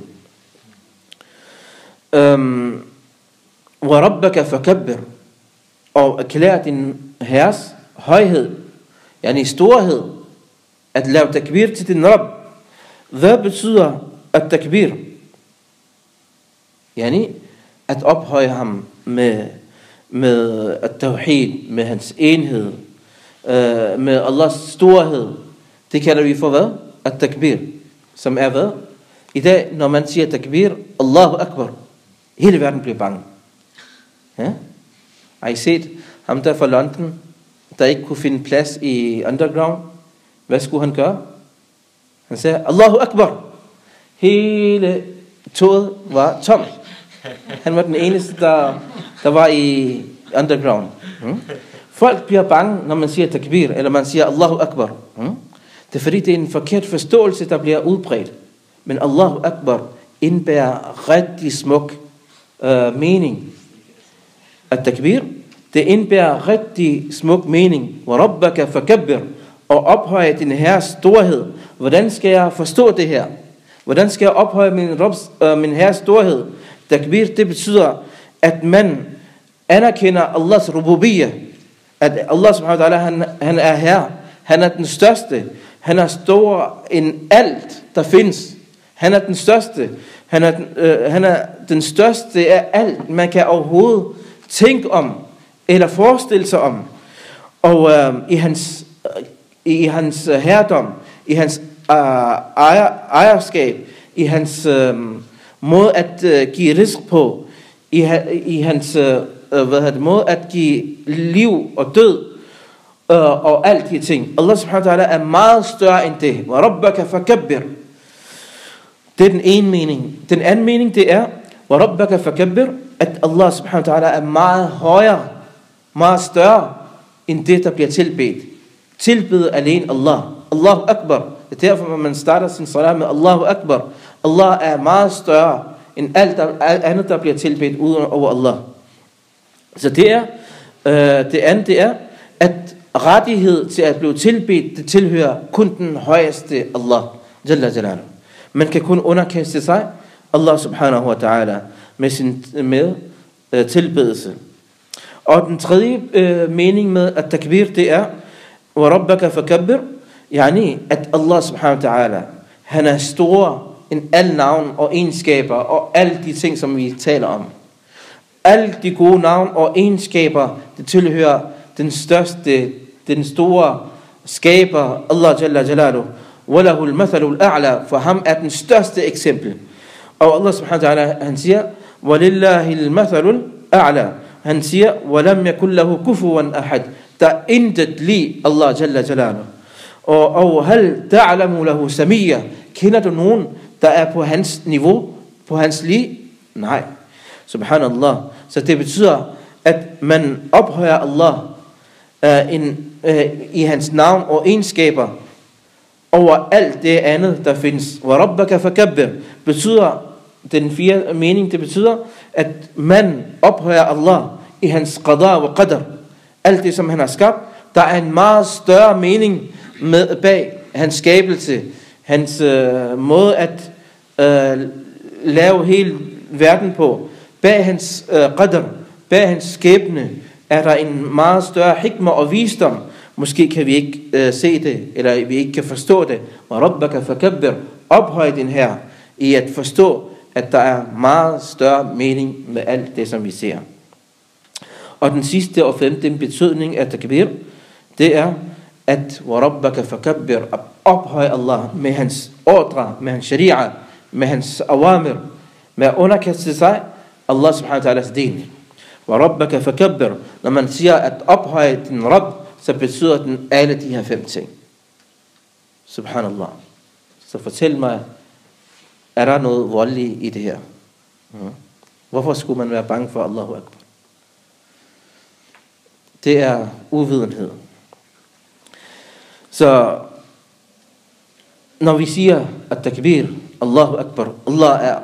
Wa rabbaka fakabbir. Og erklær din herres højhed, yani storhed, at lave takbir til din Rabb. Hvad betyder at takbir? Yani at ophøje ham med at-tawhid, med hans enhed, med Allahs storhed. Det kalder vi for hvad? At-takbir, som er hvad? I dag, når man siger takbir, Allahu Akbar, hele verden bliver bange. Ja? Har I set ham der fra London, der ikke kunne finde plads i underground? Hvad skulle han gøre? Han sagde, Allahu Akbar. Hele toget var tom. Han var den eneste, der var i underground. Folk bliver bange, når man siger takbir, eller man siger Allahu Akbar. Det er fordi, det er en forkert forståelse, der bliver udbredt. Men Allahu Akbar indbærer rigtig smuk mening. At takbir, det indbærer rigtig smuk mening. Wa rabbaka fakabbir. Og ophøje din herres storhed. Hvordan skal jeg forstå det her? Hvordan skal jeg ophøje min herres storhed? Takbir, det betyder, at man anerkender Allahs rububiyyah. At Allah subhanahu wa ta'ala, han er herre. Han er den største. Han er stor end alt, der findes. Han er den største. Han er den største af alt, man kan overhovedet tænke om, eller forestille sig om. Og i hans herredom, i hans ejerskab, i hans måde at give risk på, i hans måde at give liv og død, og alt de ting. Allah subhanahu wa ta'ala er meget større end det. Wa rabbaka fakabbir. Det er den ene mening. Den anden mening, det er, wa rabbaka fakabbir, at Allah subhanahu wa ta'ala er meget højere, meget større, end det, der bliver tilbedt. Tilbede alene Allah. Allahu Akbar. Det er derfor, man starter sin salat med Allahu Akbar. Allah er meget større, end alt andet, der bliver tilbedt uden over Allah. Så det andet er, at rettighed til at blive tilbedt, det tilhører kun den højeste Allah. Jalla jalaluhu. Man kan kun underkaste sig Allah subhanahu wa ta'ala med tilbedelse. Og den tredje mening med at takbir, det er wa rabbaka fakabbir, yani at Allah subhanahu wa ta'ala, han er stor end alle navn og egenskaber og alle de ting, som vi taler om. Alle de gode navn og egenskaber, det tilhører den største, den store skaber, Allah jalla jalaluhu. Walahu al-mathalu al-a'la, for ham er den største eksempel. Og Allah subhanahu wa ta'ala, han siger, walillahi al-mathalu al-a'la. Han siger, walam yakul lahu kufuwan ahad. Der er intet lige Allah jalla jalaluhu. Og hal ta'lamu lahu samiyya. Kender du nogen, der er på hans niveau, på hans lige? Nej. Subhanallah. Så det betyder, at man ophøjer Allah i hans navn og egenskaber over alt det andet, der findes. Wa rabbaka fakabbir betyder, den fjerde mening, det betyder, at man ophøjer Allah i hans qada og qadar. Alt det, som han har skabt, der er en meget større mening bag hans skabelse, hans måde at lave hele verden på. Bag hans qadar, bag hans skæbne, er der en meget større hikmah og visdom. Måske kan vi ikke se det, eller vi ikke kan forstå det. Wa rabbaka fakabbir, ophøj din her i at forstå, at der er meget større mening med alt det, som vi ser. Og den sidste og femte betydning af takbir, det er, at wa rabbaka fakabbir, at ophøj Allah med hans ordre, med hans sharia, med hans awamir, med at underkaste sig Allah subhanahu wa ta'alas din. Wa rabbaka fakabbir, når man siger at ophøje din Rabb, så betyder den alle de her 5 ting. Subhanallah. Så fortæl mig, er der noget voldeligt i det her? Hvorfor skulle man være bange for Allahu Akbar? Det er uvidenhed. Så når vi siger at takbir, Allahu Akbar, Allah er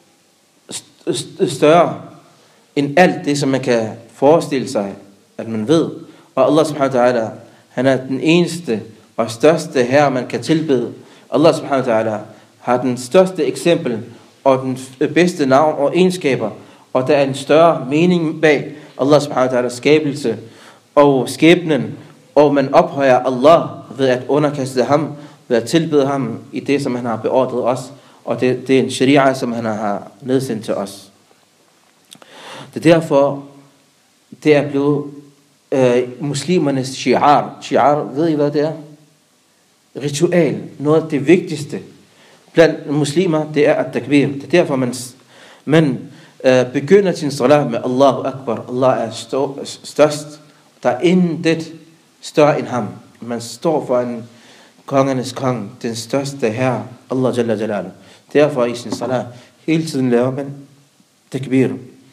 større end alt det, som man kan forestille sig, at man ved. Og Allah subhanahu wa ta'ala, han er den eneste og største herre, man kan tilbede. Allah subhanahu wa ta'ala har den største eksempel og den bedste navn og egenskaber. Og der er en større mening bag Allah subhanahu wa ta'ala skabelse og skæbnen. Og man ophøjer Allah ved at underkaste ham, ved at tilbede ham i det, som han har beordret os. Og det er en sharia, som han har nedsendt til os. Det er derfor, det er blevet muslimernes shi'ar. Shi'ar, ved I hvad det er? Ritual. Noget af det vigtigste blandt muslimer, det er at takbir. Det er derfor, man begynder sin salat med Allahu Akbar. Allah er størst. Der er intet større end ham. Man står for en kongernes kong, den største herre, Allah Jalla Jalaluhu. Derfor i sin salat hele tiden laver man takbir.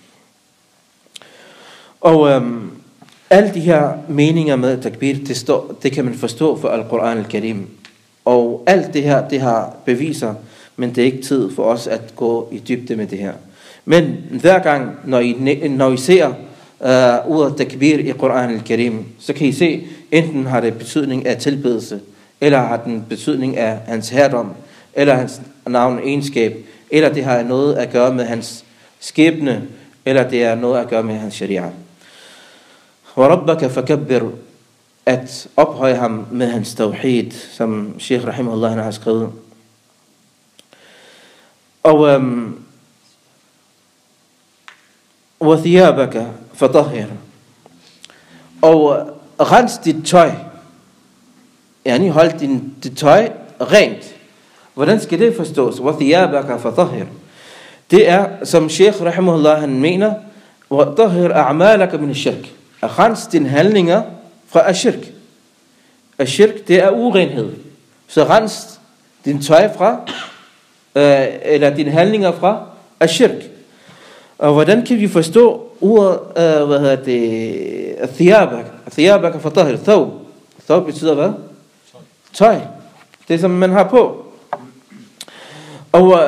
Og alle de her meninger med takbir, det kan man forstå for Al-Quran Al-Karim. Og alt det her, det har beviser, men det er ikke tid for os at gå i dybde med det her. Men hver gang, når I ser ordet takbir i Quran Al-Karim, så kan I se, enten har det betydning af tilbedelse, eller har den betydning af hans herredom, eller hans navn og egenskab, eller det har noget at gøre med hans skæbne, eller det er noget at gøre med hans sharia. وَرَبَّكَ فَكَبِّرْ, at ophøje ham med hans tawhid, som Sheikh Rahimahullah har skrevet. Og وَثِيَابَكَ فَطَهِّرْ, og rens dit tøj, yani hold dit tøj rent. Hvordan skal det forstås? وَثِيَابَكَ فَطَهِّرْ, det er, som Sheikh Rahimahullah han mener, وَطَهِّرْ أَعْمَالَكَ مِنَ الشِّرْكِ, at rens dine handlinger fra ashirk. Ashirk, det er urenhed. Så rens din tøj fra, eller dine handlinger fra ashirk. Og hvordan kan vi forstå ordet, thiyabak fatahir, thawb. Thawb betyder hvad? Tøj. Det som man har på. Og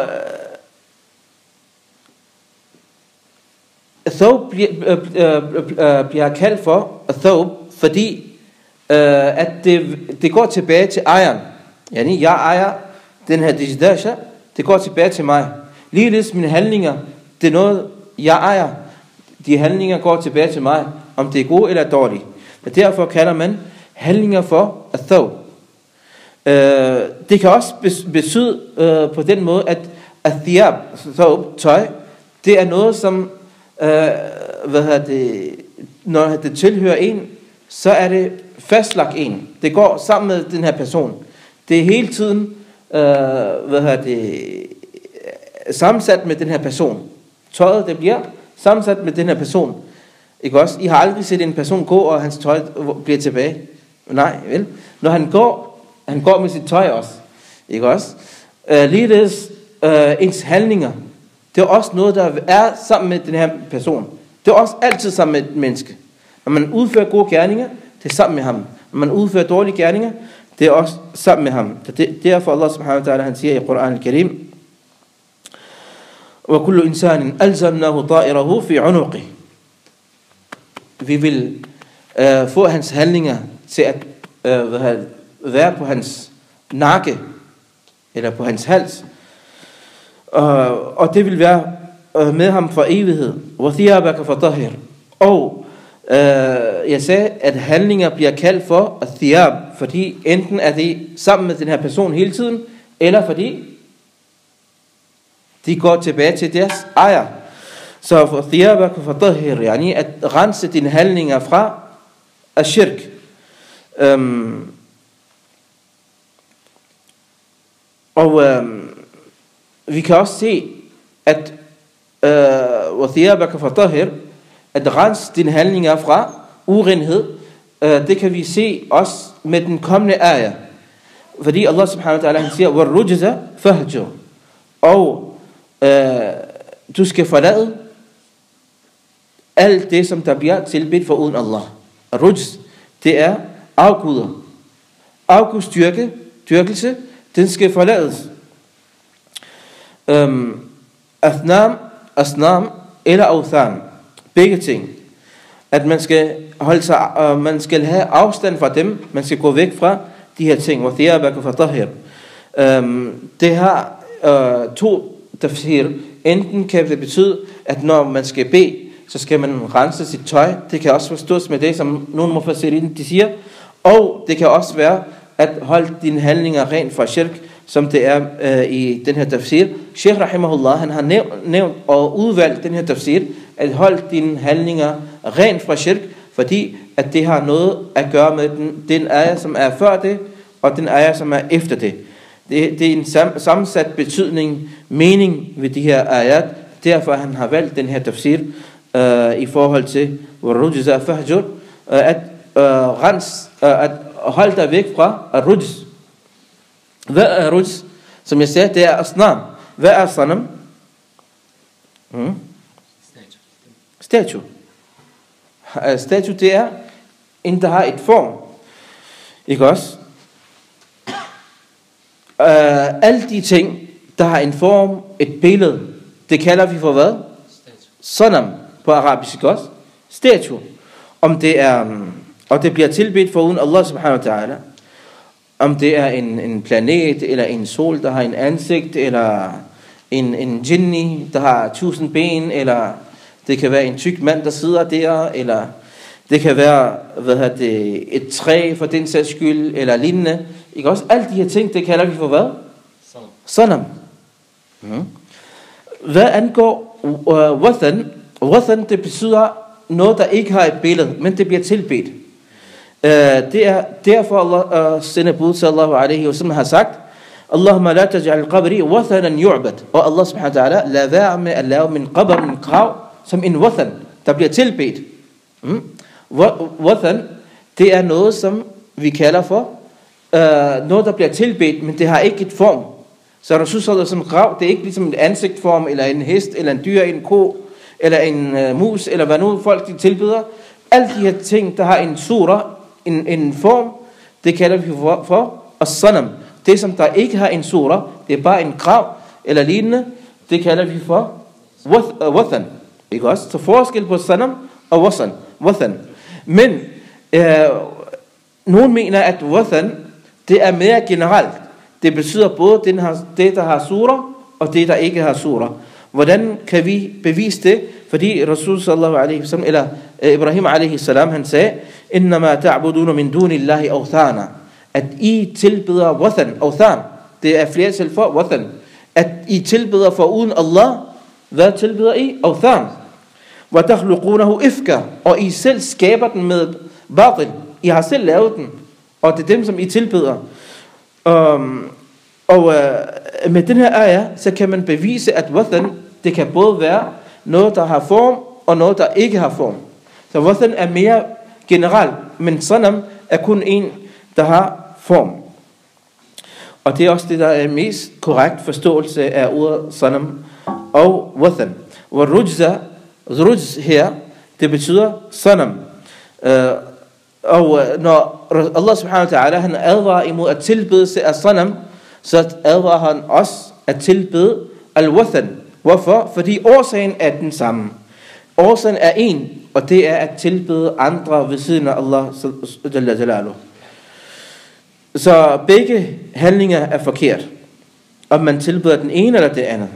thawb bliver kaldt for thawb, fordi at det går tilbage til ejeren. Yani, jeg ejer den her dijdasha, det går tilbage til mig. Ligeledes mine handlinger, det er noget, jeg ejer. De handlinger går tilbage til mig, om det er gode eller dårlige. Og derfor kalder man handlinger for thawb. Det kan også betyde på den måde, at thiyab, thawb, tøj, det er noget, som når det tilhører en, så er det fastlagt en. Det går sammen med den her person. Det er hele tiden sammensat med den her person. Tøjet, det bliver sammensat med den her person. Ikke også? I har aldrig set en person gå, og hans tøj bliver tilbage. Nej, vel? Når han går med sit tøj også. Ikke også? Ligeledes ens handlinger. Det er også noget, der er sammen med den her person. Det er også altid sammen med et menneske. Når man udfører gode gerninger, det er sammen med ham. Når man udfører dårlige gerninger, det er også sammen med ham. Derfor Allah subhanahu wa ta'ala, han siger i Quran al-Karim, وَكُلُّ إِنسَانٍ أَلْزَمْنَهُ طَائِرَهُ فِي عُنُقِهِ. Vi vil få hans handlinger til at være på hans nakke, eller på hans hals. Og det vil være med ham for evighed. وَثِيَابَكَ فَطَهِرْ. Og jeg sagde, at handlinger bliver kaldt for thiyab, fordi enten er det sammen med den her person hele tiden, eller fordi de går tilbage til deres ejer. Så for thiyabak fatahhir, yani at rense dine handlinger fra ashirk. Vi kan også se, at thiyabak fatahhir, at rense dine handlinger fra urenhed, det kan vi se også med den kommende ayah. Fordi Allah subhanahu wa ta'ala han siger, وَالرُّجْزَ فَهْجُرْ, og du skal forlade alt det, som der bliver tilbedt for uden Allah. Rujz, det er afguder. Afgudstyrkelse, den skal forlades. Asnam eller awthan, begge ting. At man skal holde sig, man skal have afstand fra dem, man skal gå væk fra de her ting. Det har to tafsir. Enten kan det betyde, at når man skal bede, så skal man rense sit tøj. Det kan også forstås med det, som nogle mufassirin de siger. Og det kan også være at holde dine handlinger rent fra shirk, som det er i den her tafsir. Sheikh rahimahullah, han har nævnt og udvalgt den her tafsir, at holde dine handlinger rent fra shirk, fordi at det har noget at gøre med den ayah, som er før det, og den ayah, som er efter det. Det er en sammensat mening ved de her ayat. Derfor han har valgt den her tafsir i forhold til وَالرُّجْزَ فَهْجُرْ, at holde dig væk fra rujz. Hvad er rujz? Som jeg sagde, det er asnam. Hvad er sanam? Statue. Statue, det er en, der har et form. Ikke også? Alle de ting, der har en form, et billede, det kalder vi for hvad? Sanam på arabisk, ikke også? Statue. Om det er, og det bliver tilbedt for uden Allah subhanahu wa ta'ala. Om det er en planet, eller en sol, der har en ansigt, eller en jinni, der har 1000 ben, eller det kan være en tyk mand, der sidder der, eller det kan være et træ for den sags skyld, eller lignende. Ikke også? Alle de her ting, det kalder vi for hvad? Sanam. Hvad angår wathan, det betyder noget, der ikke har et billede, men det bliver tilbedt. Det er derfor Allah sender bud sallallahu alaihi wa sallam har sagt, Allahumma la taj'al qabri wathanan yu'bad. Og Allah subhanahu wa ta'ala, lad være med at lave min qabr, min grav, som en wathan, der bliver tilbedt. Wathan, det er noget, som vi kalder for noget, der bliver tilbedt, men det har ikke et form. Så Rasul sallallahu alaihi wa sallam grav, det er ikke ligesom en ansigtform, eller en hest, eller en dyr, en ko, eller en mus, eller hvad nu folk de tilbeder. Alle de her ting, der har en sura, en form, det kalder vi for as-sanam. Det som der ikke har en sura, det er bare en grav eller lignende, det kalder vi for wathan. Ikke også? Så forskel på sanam og wathan. Men nogen mener, at wathan, det er mere generelt. Det betyder både det, der har sura, og det, der ikke har sura. Hvordan kan vi bevise det? Fordi Rasul sallallahu alaihi wasallam, eller Ibrahim alaihi salam, han sagde, innama ta'buduna min dunillahi awthana, at I tilbeder wathan, awthan, det er flertal for wathan, at I tilbeder for uden Allah. Hvad tilbeder I? Awthan. Wa takhluqunahu ifka, og I selv skaber den med batil. I har selv lavet den, og det er dem, som I tilbeder. Med den her ayah, så kan man bevise, at wathan, det kan både være noget, der har form, og noget, der ikke har form. Så wathan er mere generelt, men sanam er kun en, der har form. Og det er også det, der er mest korrekt forståelse af ordet sanam og wathan. Og rujz her, det betyder sanam. Og når Allah subhanahu wa ta'ala, han advarer imod at tilbedelse af sanam, så advarer han også at tilbede al-wathan. Hvorfor? Fordi årsagen er den samme. Årsagen er en, og det er at tilbede andre ved siden af Allah jalla jalaluhu. Så begge handlinger er forkert, om man tilbeder den ene eller det andet.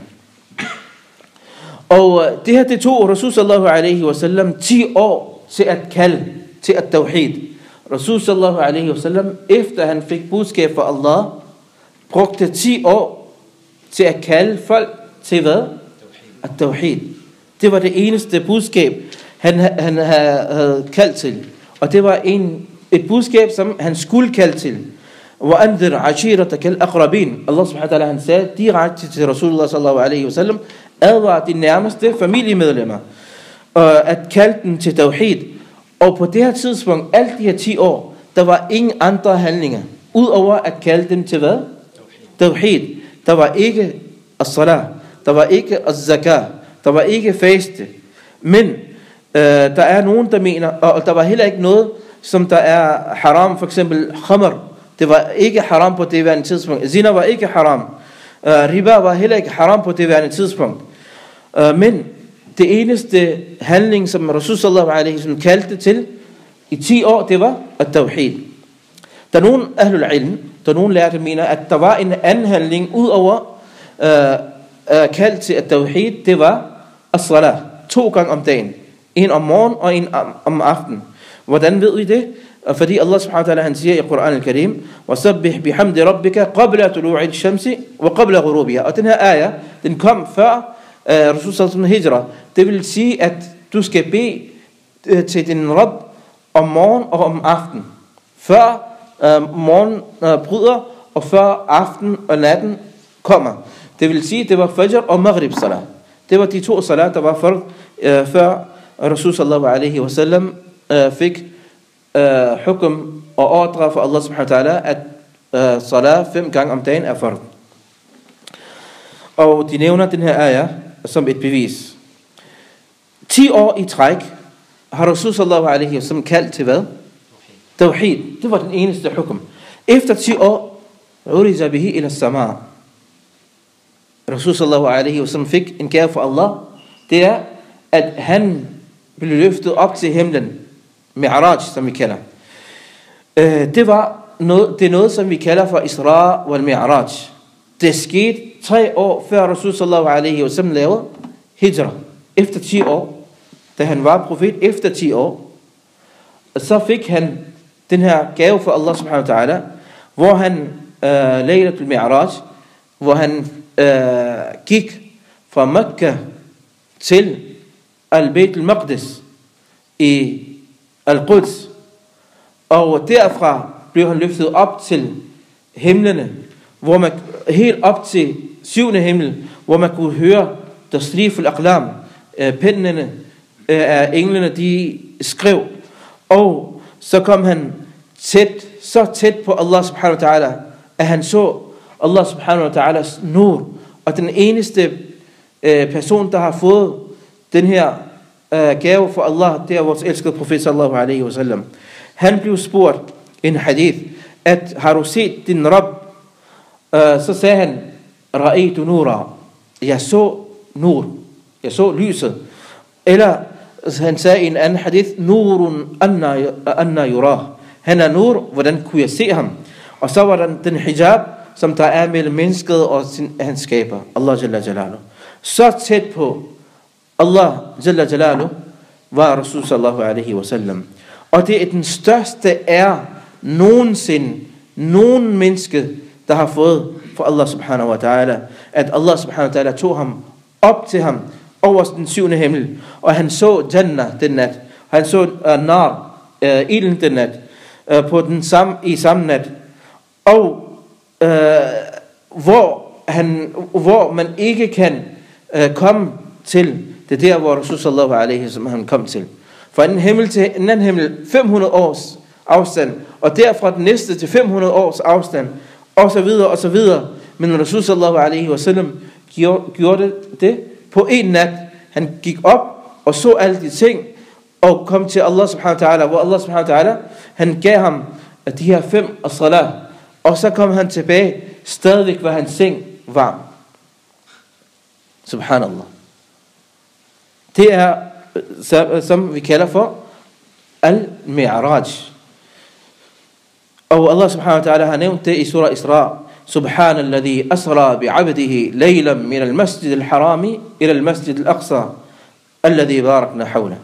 Og det her, det tog Rasul sallallahu alaihi wasallam 10 år til at kalde til at-tawhid. Rasul sallallahu alaihi wasallam, efter han fik budskab fra Allah, brugte 10 år til at kalde folk til hvad? At-tawhid. Det var det eneste budskab, han havde kaldt til. Og det var et budskab, som han skulle kalde til. وَأَنذِرْ عَشِيرَتَكَ الْأَقْرَبِينَ. Allah subhanahu wa ta'ala, han sagde direkte til Rasulullah sallallahu alaihi wasallam, advar de nærmeste familiemedlemmer, at kalde dem til tawhid. Og på det her tidspunkt, alt de her 10 år, der var ingen andre handlinger, udover at kalde dem til hvad? Tawhid. Der var ikke as-salah, der var ikke az-zakah, der var ikke faste. Men der er nogen, der mener, og der var heller ikke noget, som der er haram, for eksempel khamr. Det var ikke haram på det værende tidspunkt. Zina var ikke haram. Riba var heller ikke haram på det værende tidspunkt. Men det eneste handling, som Rasul sallallahu alaihi wasallam kaldte til i 10 år, det var at-tawhid. Der er nogen ahlul ilm, der er nogen lærte, mener, at der var en anden handling, udover kaldt til at-tawhid, det var as-salah. 2 gange om dagen. En om morgen og en om aften. Hvordan ved vi det? Fordi Allah subhanahu wa ta'ala, han siger i Quran al-Karim, وَسَبِّحْ بِحَمْدِ رَبِّكَ قَبْلَ طُلُوعِ الشَّمْسِ وَقَبْلَ غُرُوبِهَا. Og den her ayah, den kom før Rasul sallallahu alaihi hijra. Det vil sige, at du skal bede til din Rabb om morgen og om aften. Før morgen bryder, og før aften og natten kommer. Det vil sige, det var fajr og maghrib salat. Det var de 2 salat, der var før Rasul sallallahu alaihi wasallam fik hukum og ordre for Allah subhanahu wa ta'ala, at salat 5 gange om dagen er fard. Og de nævner den her ayah som et bevis. 10 år i træk har Rasul sallallahu alaihi wasallam kaldt til hvad? Tawhid. Det var den eneste hukum. Efter 10 år, urija bihi ila sama. Rasul sallallahu alaihi wasallam fik en gave fra Allah. Det er, at han blev løftet op til himlen. Mi'raj, som vi kalder. Det er noget, som vi kalder for Isra wal Mi'raj. Det skete 3 år før Rasul sallallahu alaihi wasallam lavede hijra. Efter 10 år, da han var profet, efter 10 år, så fik han den her gave fra Allah subhanahu wa ta'ala, hvor han Laylatul Mi'raj, hvor han gik fra Mekka til Al-Bayt al-Maqdis i Al-Quds, og derfra blev han løftet op til himlene, hvor man helt op til 7. himmel, hvor man kunne høre tasrif al-aqlam, pennene af englene, de skrev, og så kom han så tæt på Allah subhanahu wa ta'ala, at han så Allah subhanahu wa ta'alas nur, og den eneste person, der har fået den her gave fra Allah, det er vores elskede profet sallallahu alaihi wasallam. Han blev spurgt i en hadith, at har du set din Rabb? Så sagde han, ra'aytu nura, jeg så nur, jeg så lyset. Eller han sagde i en anden hadith, nurun anna yurah, han er nur, hvordan kunne jeg se ham? Og så var den hijab, som der er mellem mennesket og hans skaber, Allah jalla jalaluh. Så tæt på Allah jalla jalaluh var Rasul sallallahu alaihi wasallam. Og det er den største ære nogensinde, nogen menneske, der har fået fra Allah subhanahu wa ta'ala, at Allah subhanahu wa ta'ala tog ham op til ham over den 7. himmel, og han så Jannah den nat, han så nar, ilden den nat, i samme nat, og hvor man ikke kan komme til, det er der, hvor Rasul sallallahu alaihi wasallam han kom til. Fra en himmel til en anden himmel, 500 års afstand, og derfra den næste til 500 års afstand, og så videre, og så videre. Men Rasul sallallahu alaihi wasallam gjorde det på en nat. Han gik op og så alle de ting, og kom til Allah subhanahu wa ta'ala, hvor Allah subhanahu wa ta'ala, han gav ham de her 5 as-salat, og så kom han tilbage, stadigvæk var hans seng varm. Subhanallah. Det er, som vi kalder for al-Mi'raj. Og Allah subhanahu wa ta'ala har nævnt det i surah Isra. سبحان الذي أسرى بعبده ليلا من المسجد الحرام إلى المسجد الأقصى الذي باركنا حوله.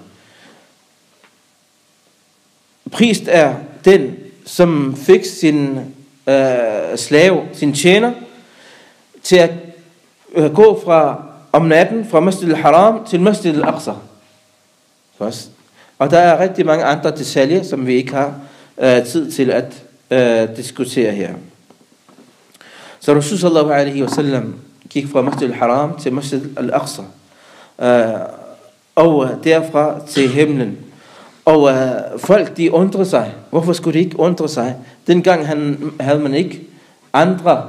Prist er den, som fik sin slave, sin tjener, til at gå fra om natten fra Masjid al-Haram til Masjid al-Aqsa. Og der er rigtig mange andre detaljer, som vi ikke har tid til at diskutere her. Så Rasul sallallahu alaihi wasallam gik fra Masjid al-Haram til Masjid al-Aqsa, og derfra til himlen. Og folk de undrer sig. Hvorfor skulle de ikke undre sig? Dengang havde man ikke andre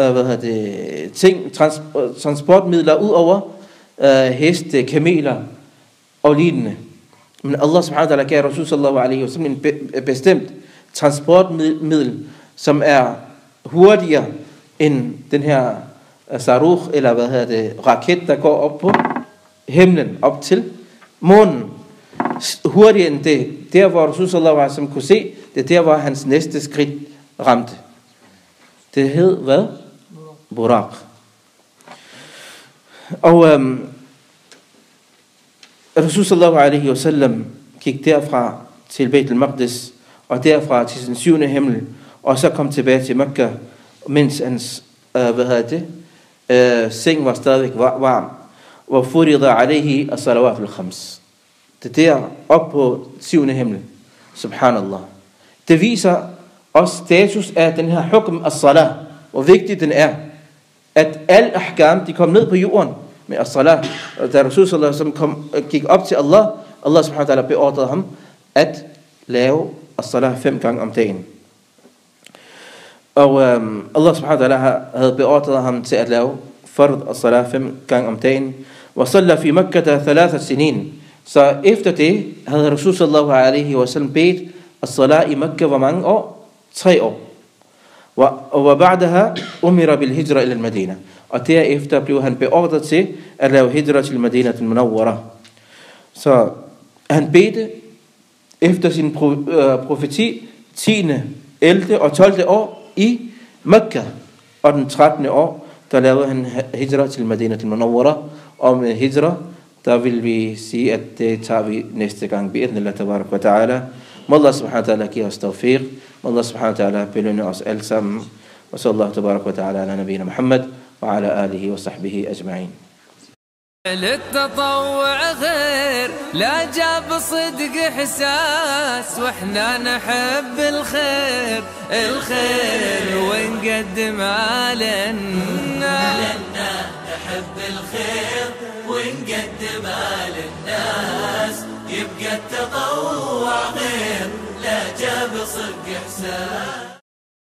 transportmidler ud over heste, kameler og lignende. Men Allah subhanahu wa ta'ala gav Rasul sallallahu alaihi wasallam en bestemt transportmiddel, som er hurtigere end den her sarukh, eller raket, der går op på himlen, op til månen. Hurtigere end det. Der hvor Rasul sallallahu alaihi wasallam kunne se, det er der hvor hans næste skridt ramte. Det hed hvad? Buraq. Og Rasul sallallahu alaihi wasallam gik derfra til Beit al-Maqdis, og derfra til sin 7. himmel, og så kom tilbage til Mekka, mens hans seng var stadigvæk varm. Og furida alaihi as-salawat al-khams. Det der op på 7. himmel. Subhanallah. Det viser også status af den her hukm as-salah, hvor vigtig den er. At al ahkam, de kom ned på jorden med as-salah. Og da Rasul sallallahu alaihi wasallam gik op til Allah, Allah subhanahu wa ta'ala beordrede ham at lave as-salah 5 gange om dagen. Og Allah subhanahu wa ta'ala havde beordret ham til at lave fard as-salah 5 gange om dagen. Og salla fi Makkah 3 sinin. Så efter det havde Rasul sallallahu alaihi wasallam bedt as-salah i Makkah hvor mange år? 3 år. Og ba'daha umira bil hijra ila al-Madina. Og derefter blev han beordret til at lave hijra til Madina til Munawwara. Så han bedte efter sin profeti 10., 11. og 12. år i Mekka. Og den 13. år, der lavede han hijra til Madina til Munawwara. Og med hijra, der vil vi sige, at det tager vi næste gang. Bi'idhnillah tabarak wa ta'ala. Må Allah subhanahu wa ta'ala give os tawfiq. Må Allah subhanahu wa ta'ala belønne os alle sammen. Og sallallahu tabarak wa ta'ala ala nabiyina Muhammad wa ala alihi wa sahbihi ajma'in. للتطوع خير لا جاب صدق إحساس واحنا نحب الخير ونقدم على الناس نحب الخير ونقدم على الناس يبقى التطوع خير لا جاب صدق إحساس